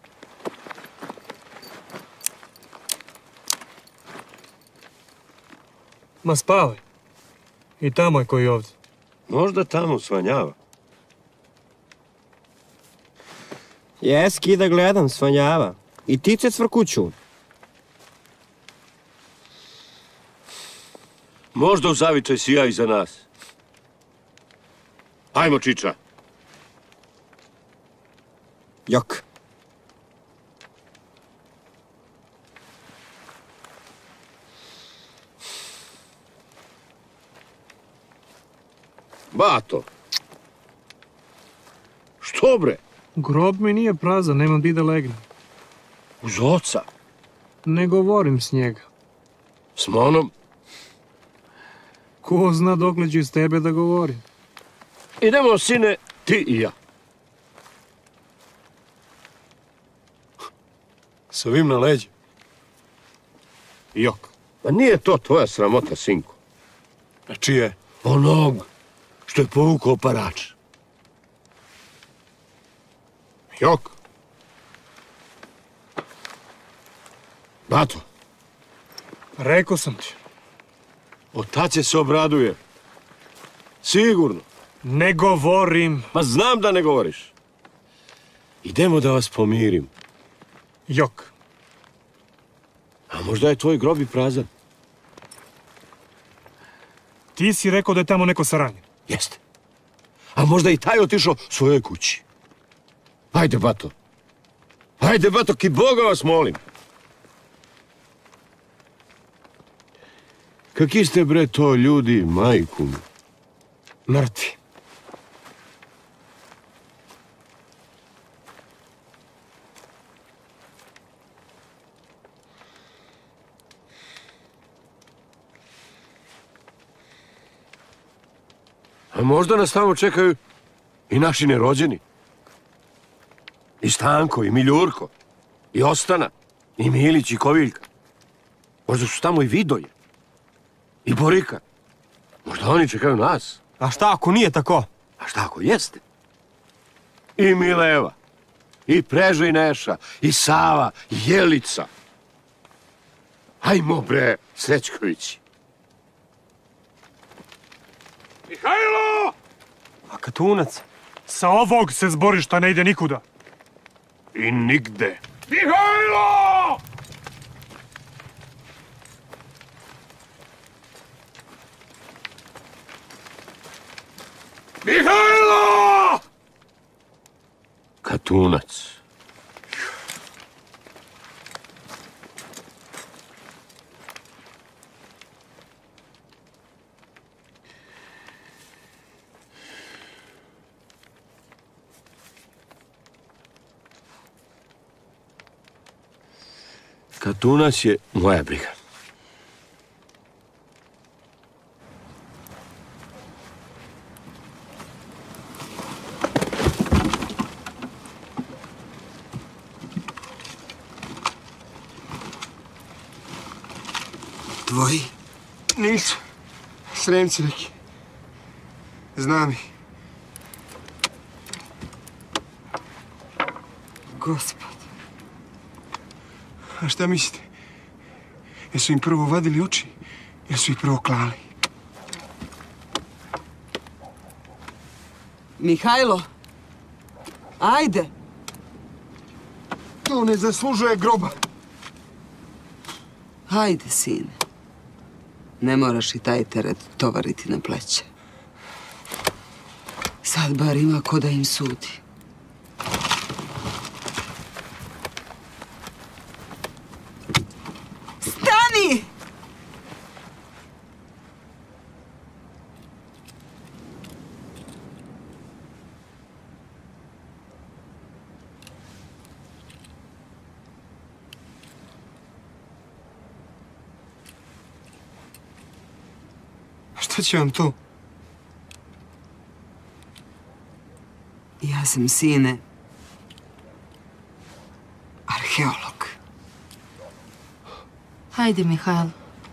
Ma spavaj. I tamo je koji ovdje. Možda tamo svanjava. Jeski da gledam, svanjava. I tice cvrkuću. Možda u zavičaj sija iza nas. Hajmo, Čiča. Jok. Bato. Što bre? Grob mi nije prazan, nemam di da legnem. Uz oca. Ne govorim s njega. S monom? Ko zna dokle ću iz tebe da govorim? Idemo, sine, ti i ja. Sa ovim na leđe. Jok. Pa nije to tvoja sramota, sinko. A čije? Onog što je povukao parač. Jok. Bato. Rekao sam ti. Od tace se obraduje. Sigurno. Ne govorim. Ma znam da ne govoriš. Idemo da vas pomirim. Jok. A možda je tvoj grob i prazan. Ti si rekao da je tamo neko saranjen. Jeste. A možda i taj otišao svojoj kući. Ajde, Bato. Ajde, Bato, ki Boga vas molim. Kaki ste, bre, to ljudi, majku mi? Mrtvi. A možda nas tamo čekaju i naši nerođeni. I Stanko, i Miljurko, i Ostana, i Milić, i Koviljka. Možda su tamo i Vidoje, i Borika. Možda oni čekaju nas. A šta ako nije tako? A šta ako jeste? I Mileva, i Preža i Neša, i Sava, i Jelica. Ajmo, bre, Srećkovići. Mihajlo! A Katunac? Sa ovog se zborišta ne ide nikuda. I nigde. Mihajlo! Mihajlo! Katunac. Katunac je moja briga. Tvoji? Nisu. Sremci neki. Znam ih. Gospod. A šta mislite? Jesu im prvo vadili oči? Jesu ih prvo klali? Mihajlo, ajde. To ne zaslužuje groba. Hajde, sine. Ne moraš i taj teret tovariti na pleće. Sad bar ima ko da im sudi. Stani! Šta će vam to? Ja sam, sine, arheolog. Hajde, Mihajlo.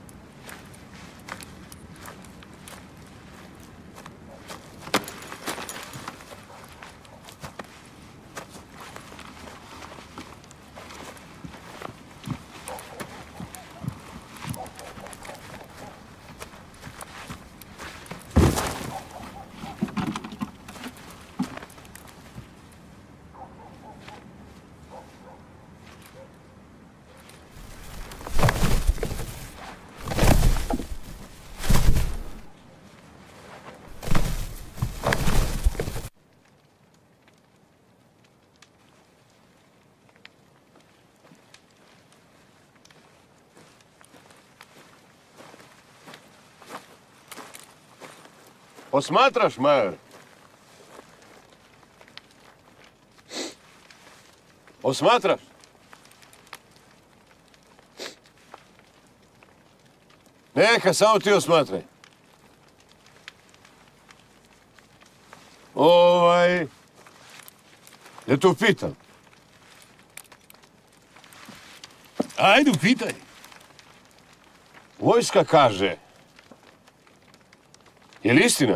Osmatraš, major? Osmatraš? Neka, samo ti osmatraj. Ja tu pitam. Ajde, pitaj. Vojska kaže. Je li istina?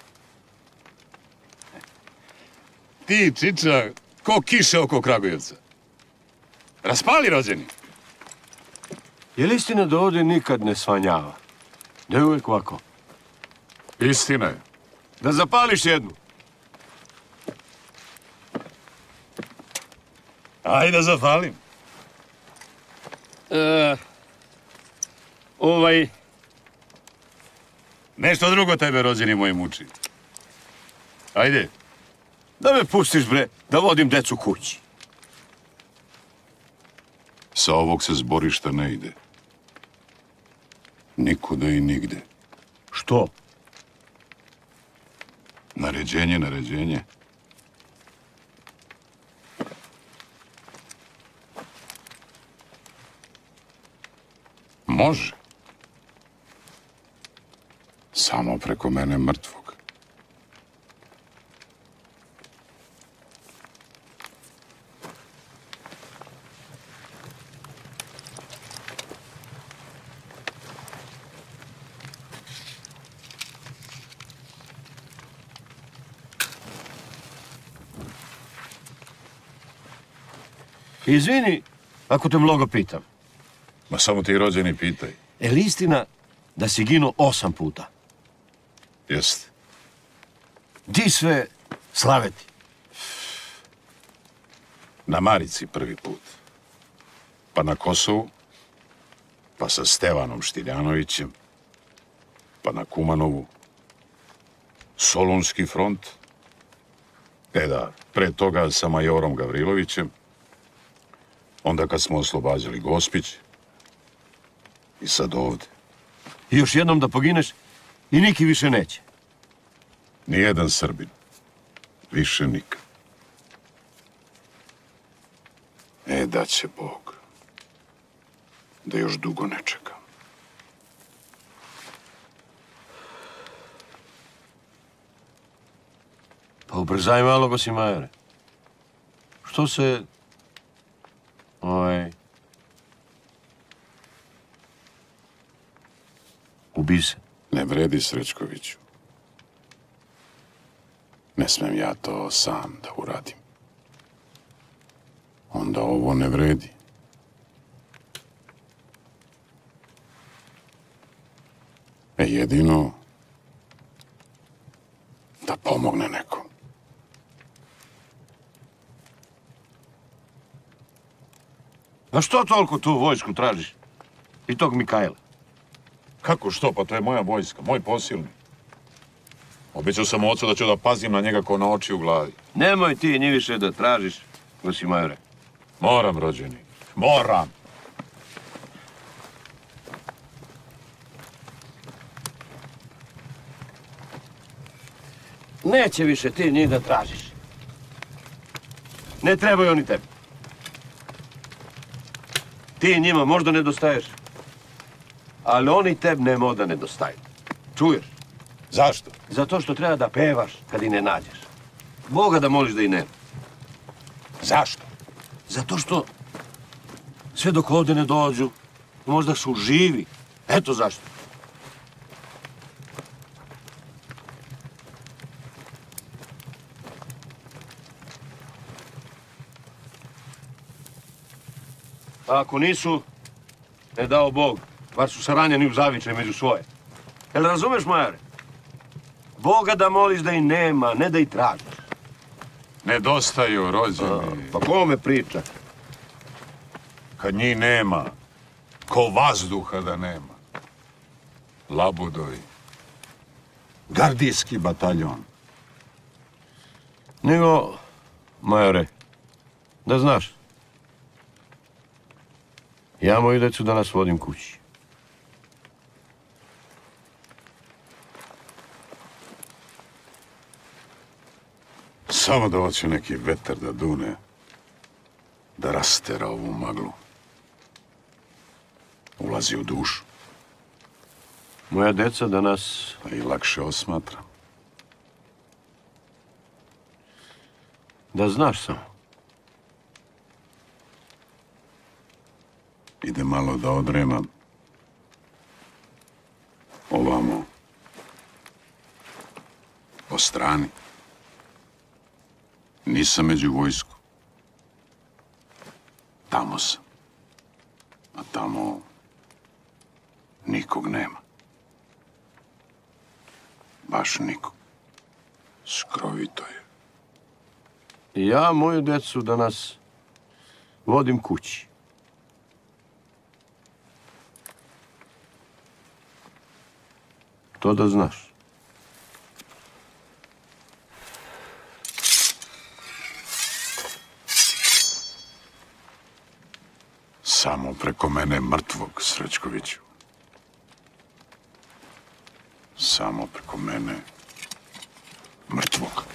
Ti, čiča, ko kiše oko Kragujevca. Raspali, rođeni. Je li istina da ovdje nikad ne svanjava? Da je uvijek ovako? Istina je. Da zapališ jednu. Ajde da zapalim. Nešto drugo tebe, rođeni moj, muči. Ajde. Da me pustiš, bre, da vodim decu kući. Sa ovog se zborišta ne ide. Nikuda i nigde. Što? Naređenje, naređenje. Može. Samo preko mene mrtvog. Izvini, ako te mnogo pitam. Ma samo ti rođeni pitaj. Je li istina da si ginuo 8 puta? Jeste. Di sve slaveti? Na Marici prvi put. Pa na Kosovu. Pa sa Stevanom Štiljanovićem. Pa na Kumanovu. Solunski front. Da, pre toga sa majorom Gavrilovićem. Onda kad smo oslobađali Gospić. I sad ovde. I još jednom da pogineš i niki više neće. Nijedan Srbin. Više nikad. Da će Bog. Da još dugo ne čekam. Pa ubrzaj malo, Gosimajore. Što se... Ubi se. Ne vredi, Srećkoviću. Ne smem ja to sam da uradim. Onda ovo ne vredi. Jedino da pomogne nekom. A što toliko tu vojsku tražiš? I tog Mikajla? Kako što? Pa to je moja vojska, moj posilni. Obećao sam ocu da ću da pazim na njega ko na oči u glavi. Nemoj ti nji više da tražiš, Gosimajore. Moram, rođeni. Moram! Neće više ti njih da tražiš. Ne trebaju oni tebi. Ti njima možda nedostaješ, ali oni tebi nema da nedostaju. Čuješ? Zašto? Zato što treba da pevaš kad i ne nađeš. Boga da moliš da i nema. Zašto? Zato što sve dok ovde ne dođu, možda su živi. Eto zašto. A ako nisu, ne dao Bog, bar su se ranjeni u zavičaj među svoje. Jel razumeš, Majare? Boga da moliš da i nema, ne da i tražiš. Nedostaju, rođeni. Pa kome priča? Kad njih nema, ko vazduha da nema. Labudovi. Gardijski bataljon. Nego, Majore, da znaš, ja moju decu danas vodim kući. Samo da hoće neki vetar da dune, da rastera ovu maglu. Ulazi u dušu. Moja deca danas... Pa i lakše osmatram. Da znaš samo. I malo da odremam. Ovamo. Po strani. Nisam među vojsku. Tamo sam. A tamo nikog nema. Baš nikog. Skrovito je. I ja moju decu danas vodim kući. To da znaš. Samo preko mene mrtvog, Srećkoviću. Samo preko mene mrtvog.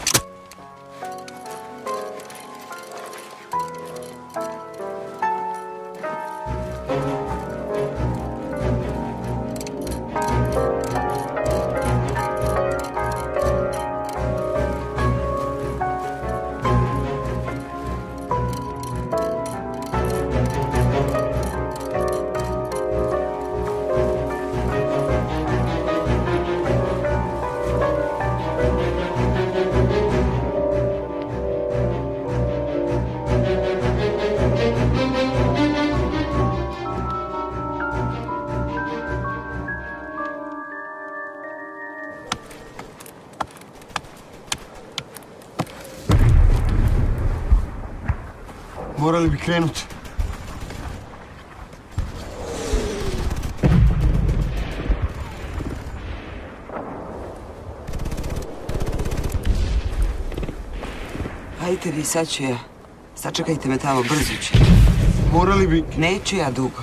Morali bi krenuti. Hajte vi, sad ću ja. Sačekajte me tamo, brzo ću. Morali bi... Neću ja dugo.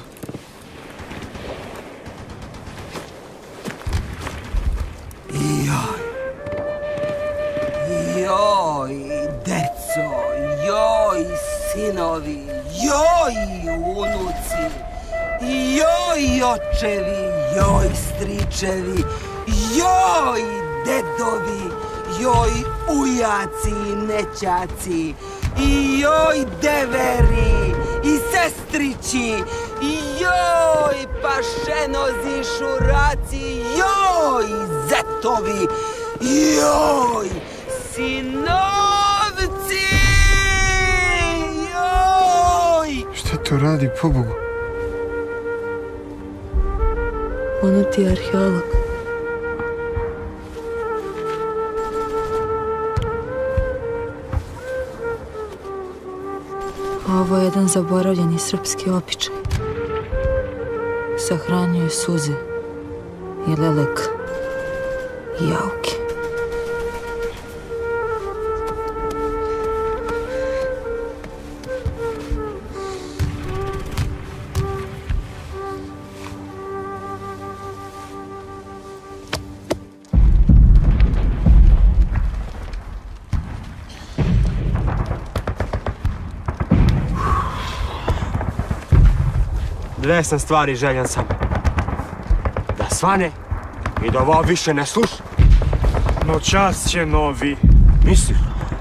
Joj, deco, joj, sinovi, joj, unuci, joj, očevi, joj, stričevi, joj, dedovi, joj, ujaci i nećaci, joj, deveri i sestrići, joj, pašenozi, šuraci, joj, zetovi, joj, sinovci, joj! Šta to radi, pobogu? Ono ti je arheolog. A ovo je jedan zaboravljeni srpski običaj. Sahranjuju suze i lelek i jauke. Dve sam stvari željan sam. Da svane i da ovo više ne sluša. No čas će novi. Misliš?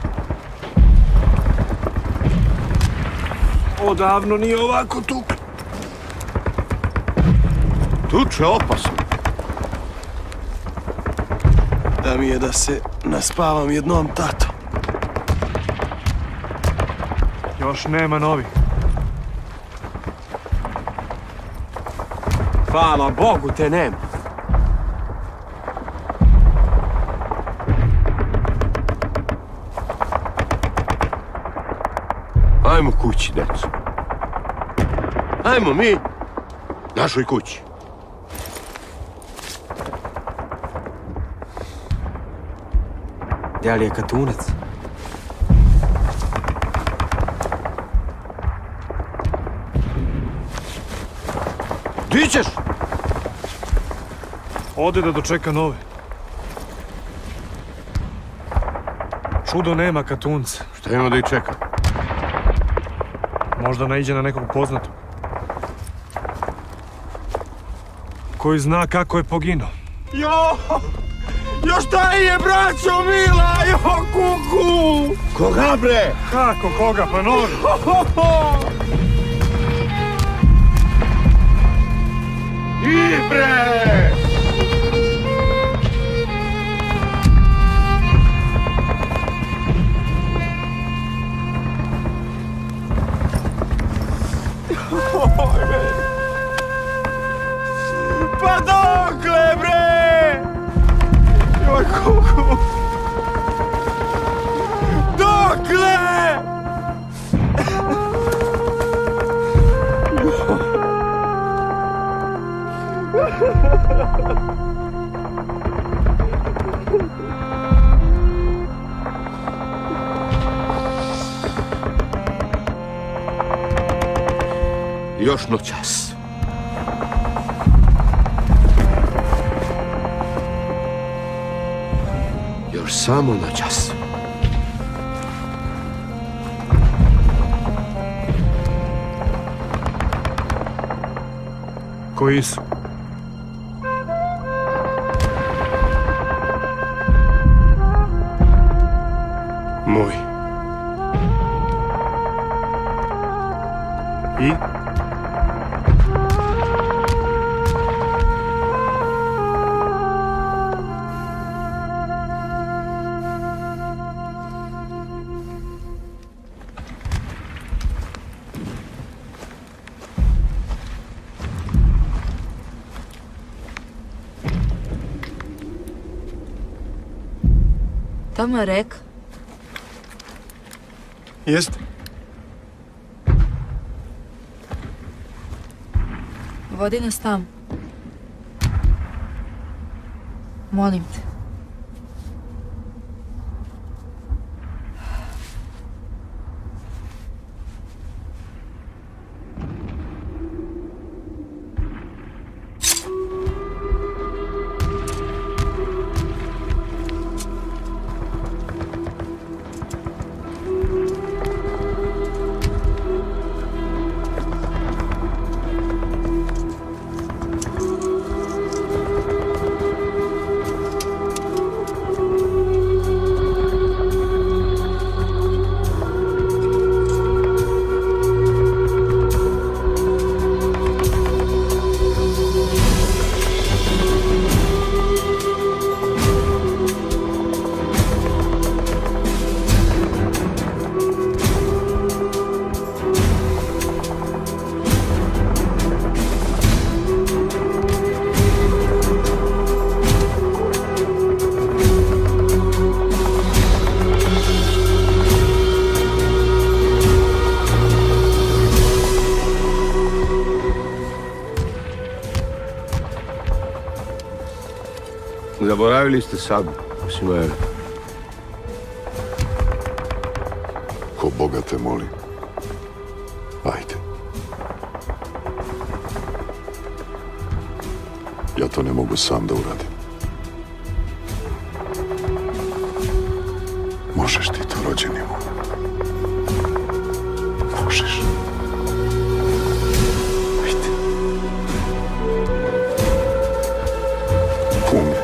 Odavno nije ovako tuklo. Tuče opasno. Da mi je da se naspavam jednom, tato. Još nema novi. Hvala Bogu te nema. Ajmo kući, deco. Ajmo mi našoj kući. Gdje li je Katunac? Di ćeš? Ode da dočeka nove. Čudo nema Katunca. Šta ima da ih čeka? Možda naiđe na nekog poznatog. Koji zna kako je poginuo. Jo šta je, braćo mila, jo kuku! Koga bre? Kako, koga? Pa novi. Ibre! Pa dokle, bre? Joj, kuku. Dokle? Još noćas. Još samo noćas. Koji su? Moj. I? Tamo je reka. Jeste? Vodi nas tamo. Molim te. Zaboravili ste sabu, Simajore. Ko Boga te moli. Ajde. Ja to ne mogu sam da uradim. Možeš ti to, rođeni moj. Možeš. Ajde. Pumne.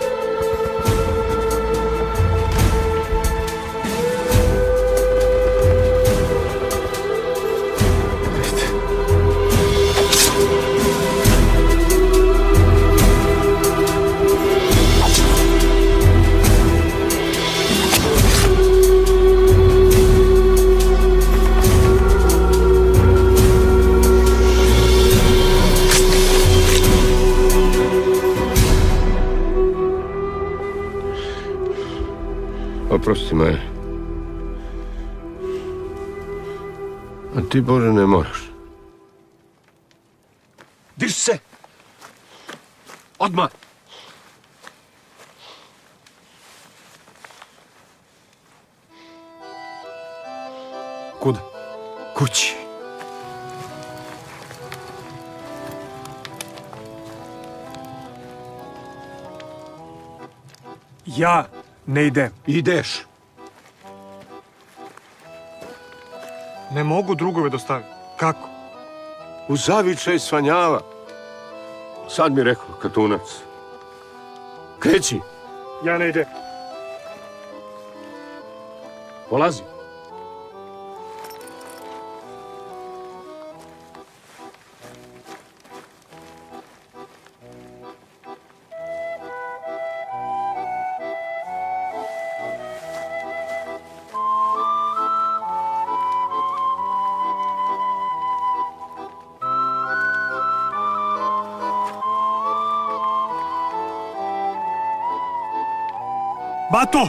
Oprosti, Maja. A ti, Bože, ne moraš. Diš se! Odmah! Kuda? Kući. Ja ne idem. Ideš. Ne mogu drugove dostaviti. Kako? U zavičaj svanjava. Sad mi rekao Katunac. Kreći. Ja ne idem. Polazi. Bato!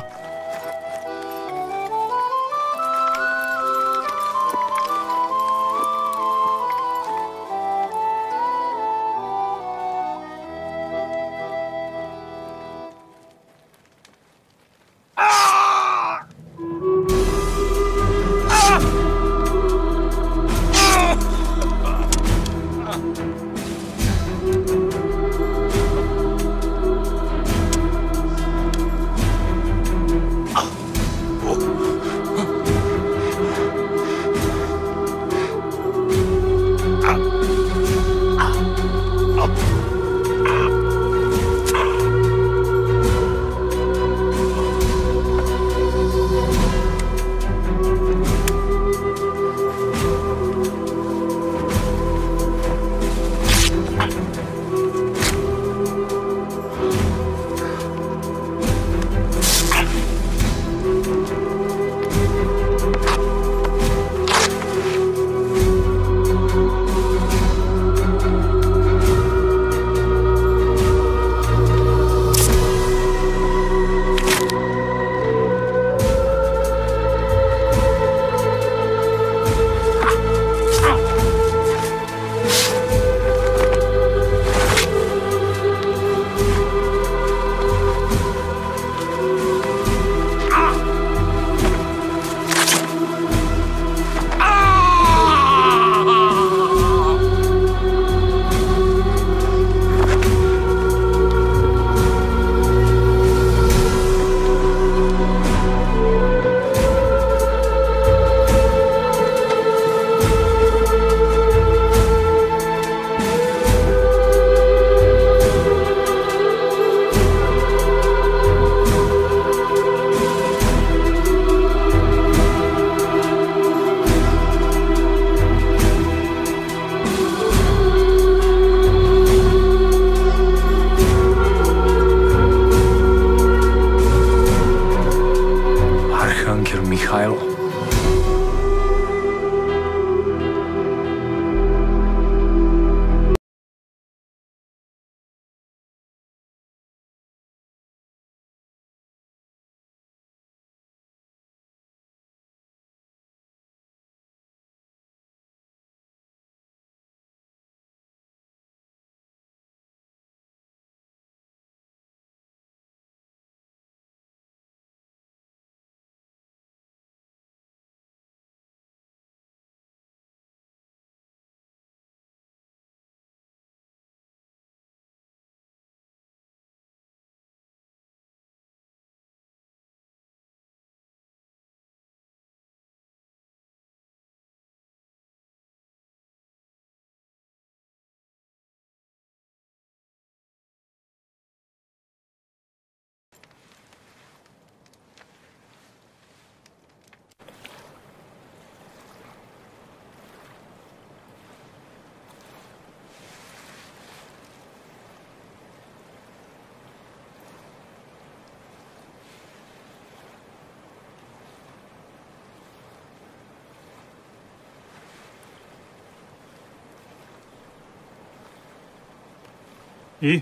I?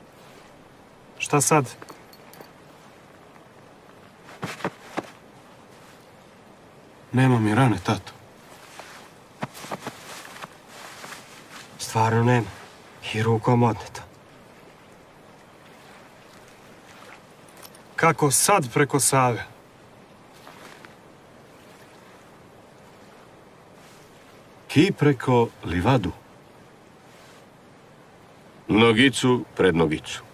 Šta sad? Nema mi rane, tato. Stvarno nema. I rukom odneta. Kako sad preko Save? Ki preko livadu. Nogicu pred nogicu.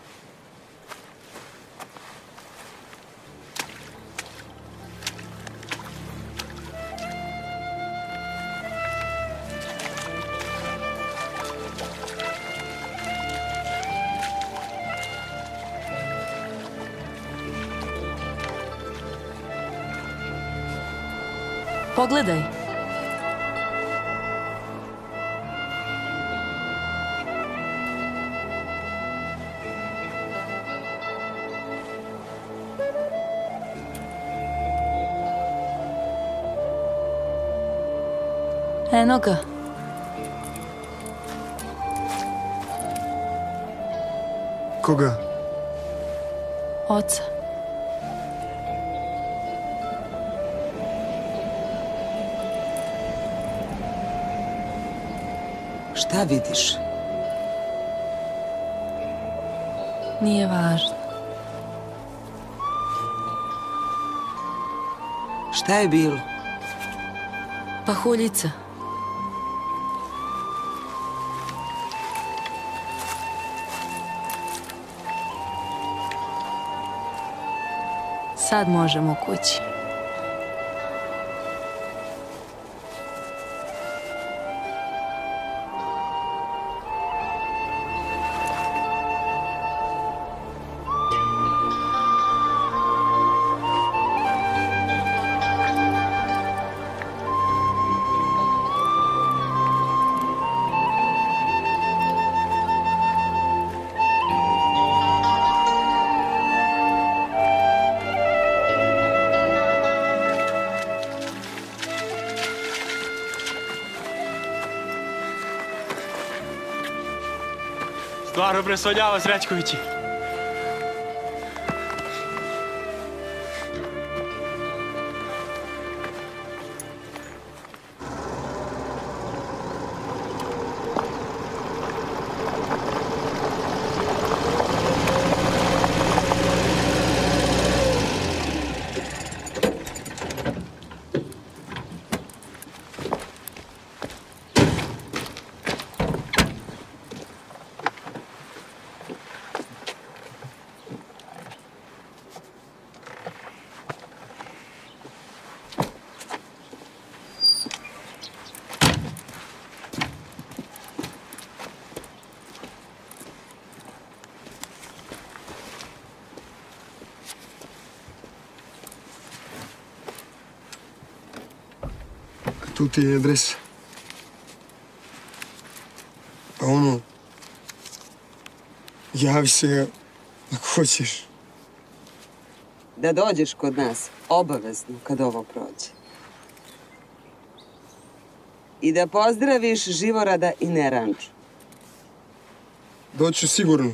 Pogledaj. Eno ga. Koga? Oca. Šta vidiš? Nije važno. Šta je bilo? Pahuljica. Sad možemo kući. Stvarno presonjava Srećkovići. Tu ti je adresa. Pa ono, javi se ako hoćeš. Da dođeš kod nas, obavezno, kad ovo prođe. I da pozdraviš Živorada i Neranđu. Doću sigurno.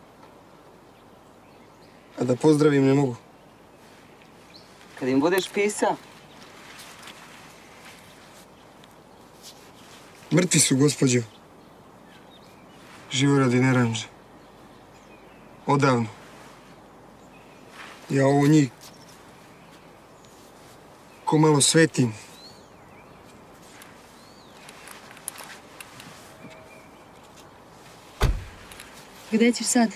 A da pozdravim ne mogu. Kad im budeš pisao. Mrtvi su, gospođo. Živorad i Neranđa. Odavno. Ja ovo njih ko malo svetim. Gde ćeš sad?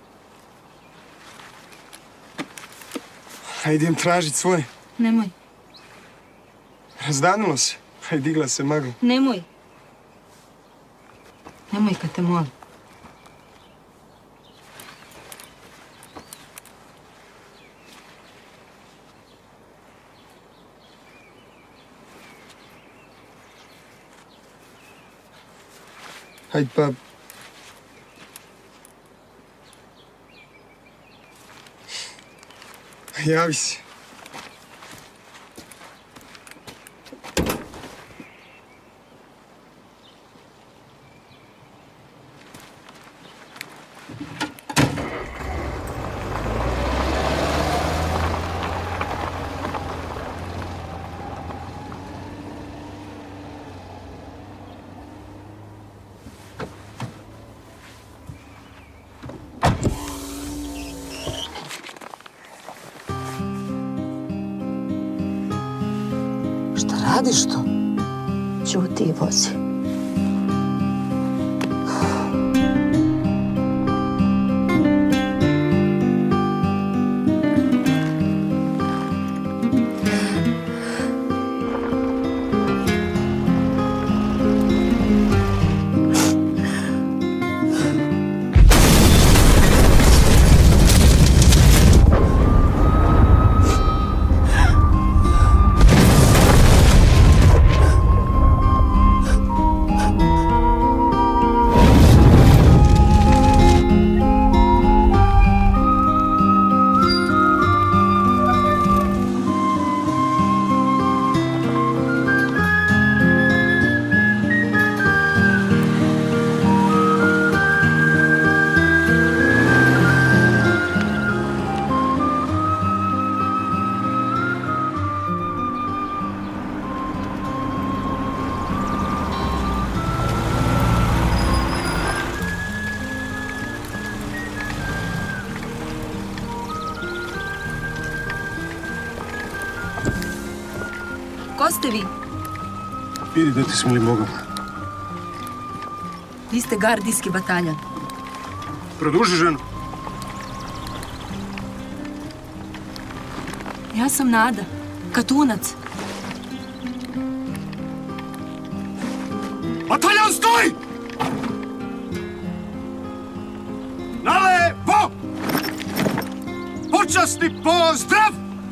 Hajde idem tražit svoje. Nemoj. Razdanilo se. Hajde digla se magla. Nemoj. Nemoj kad te molim. Hajde pa... Javi se. Radiš to? Ćuti i vozi. Ko ste vi? Idi da ti smilim Bogom. Vi ste gardijski bataljon. Produži ženu. Ja sam Nada, Katunac. Bataljon, stoj! Nalevo! Počasni pozdrav!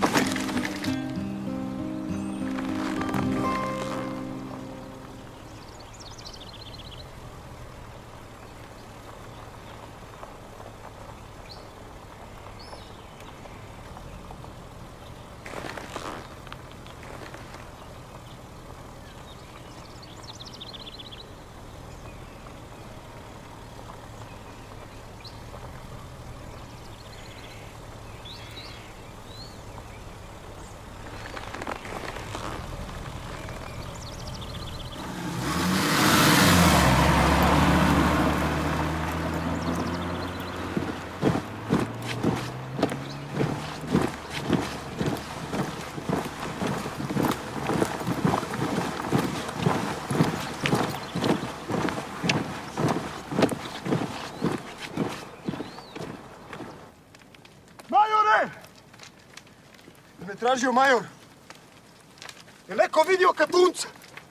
Tražio major. Je neko vidio Katunca?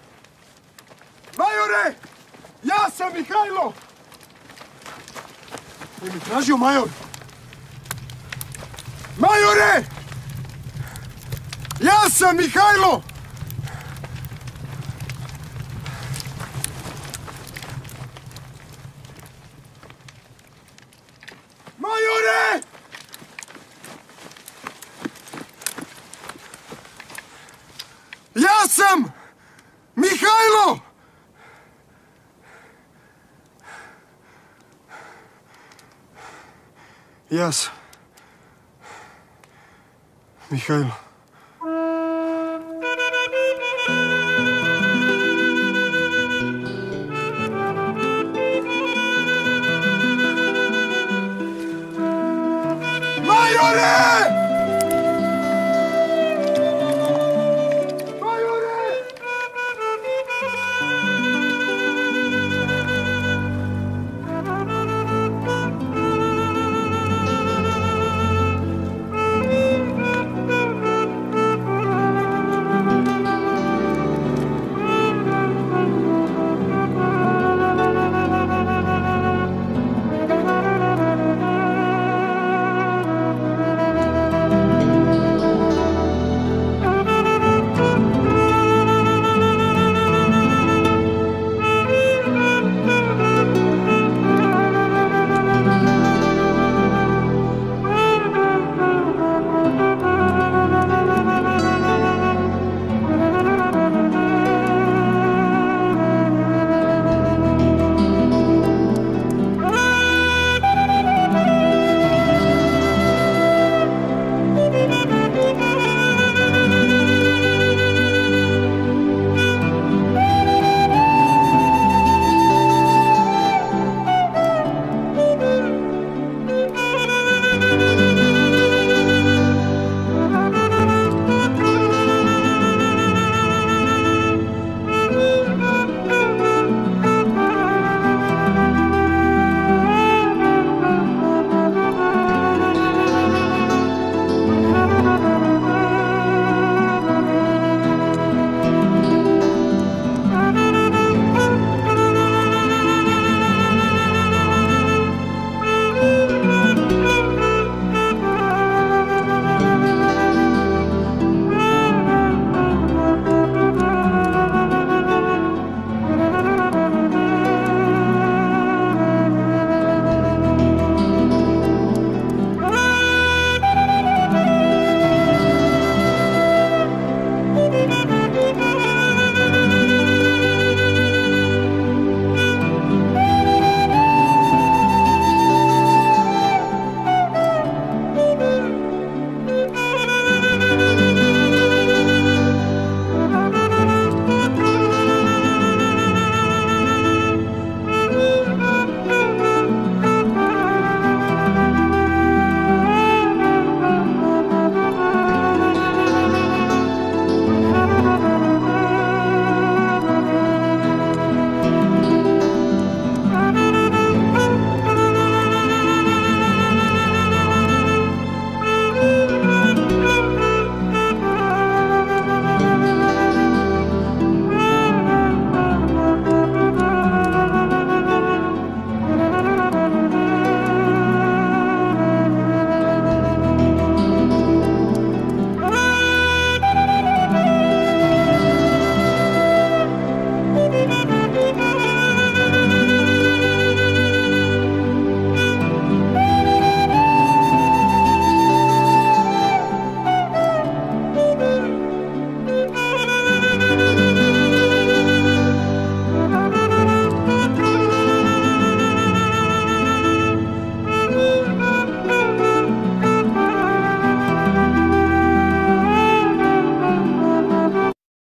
Majore! Ja sam Mihajlo! Je mi tražio major? Majore! Ja sam Mihajlo! Majore! Ja sam Mihajlo! Ja sam Mihajlo.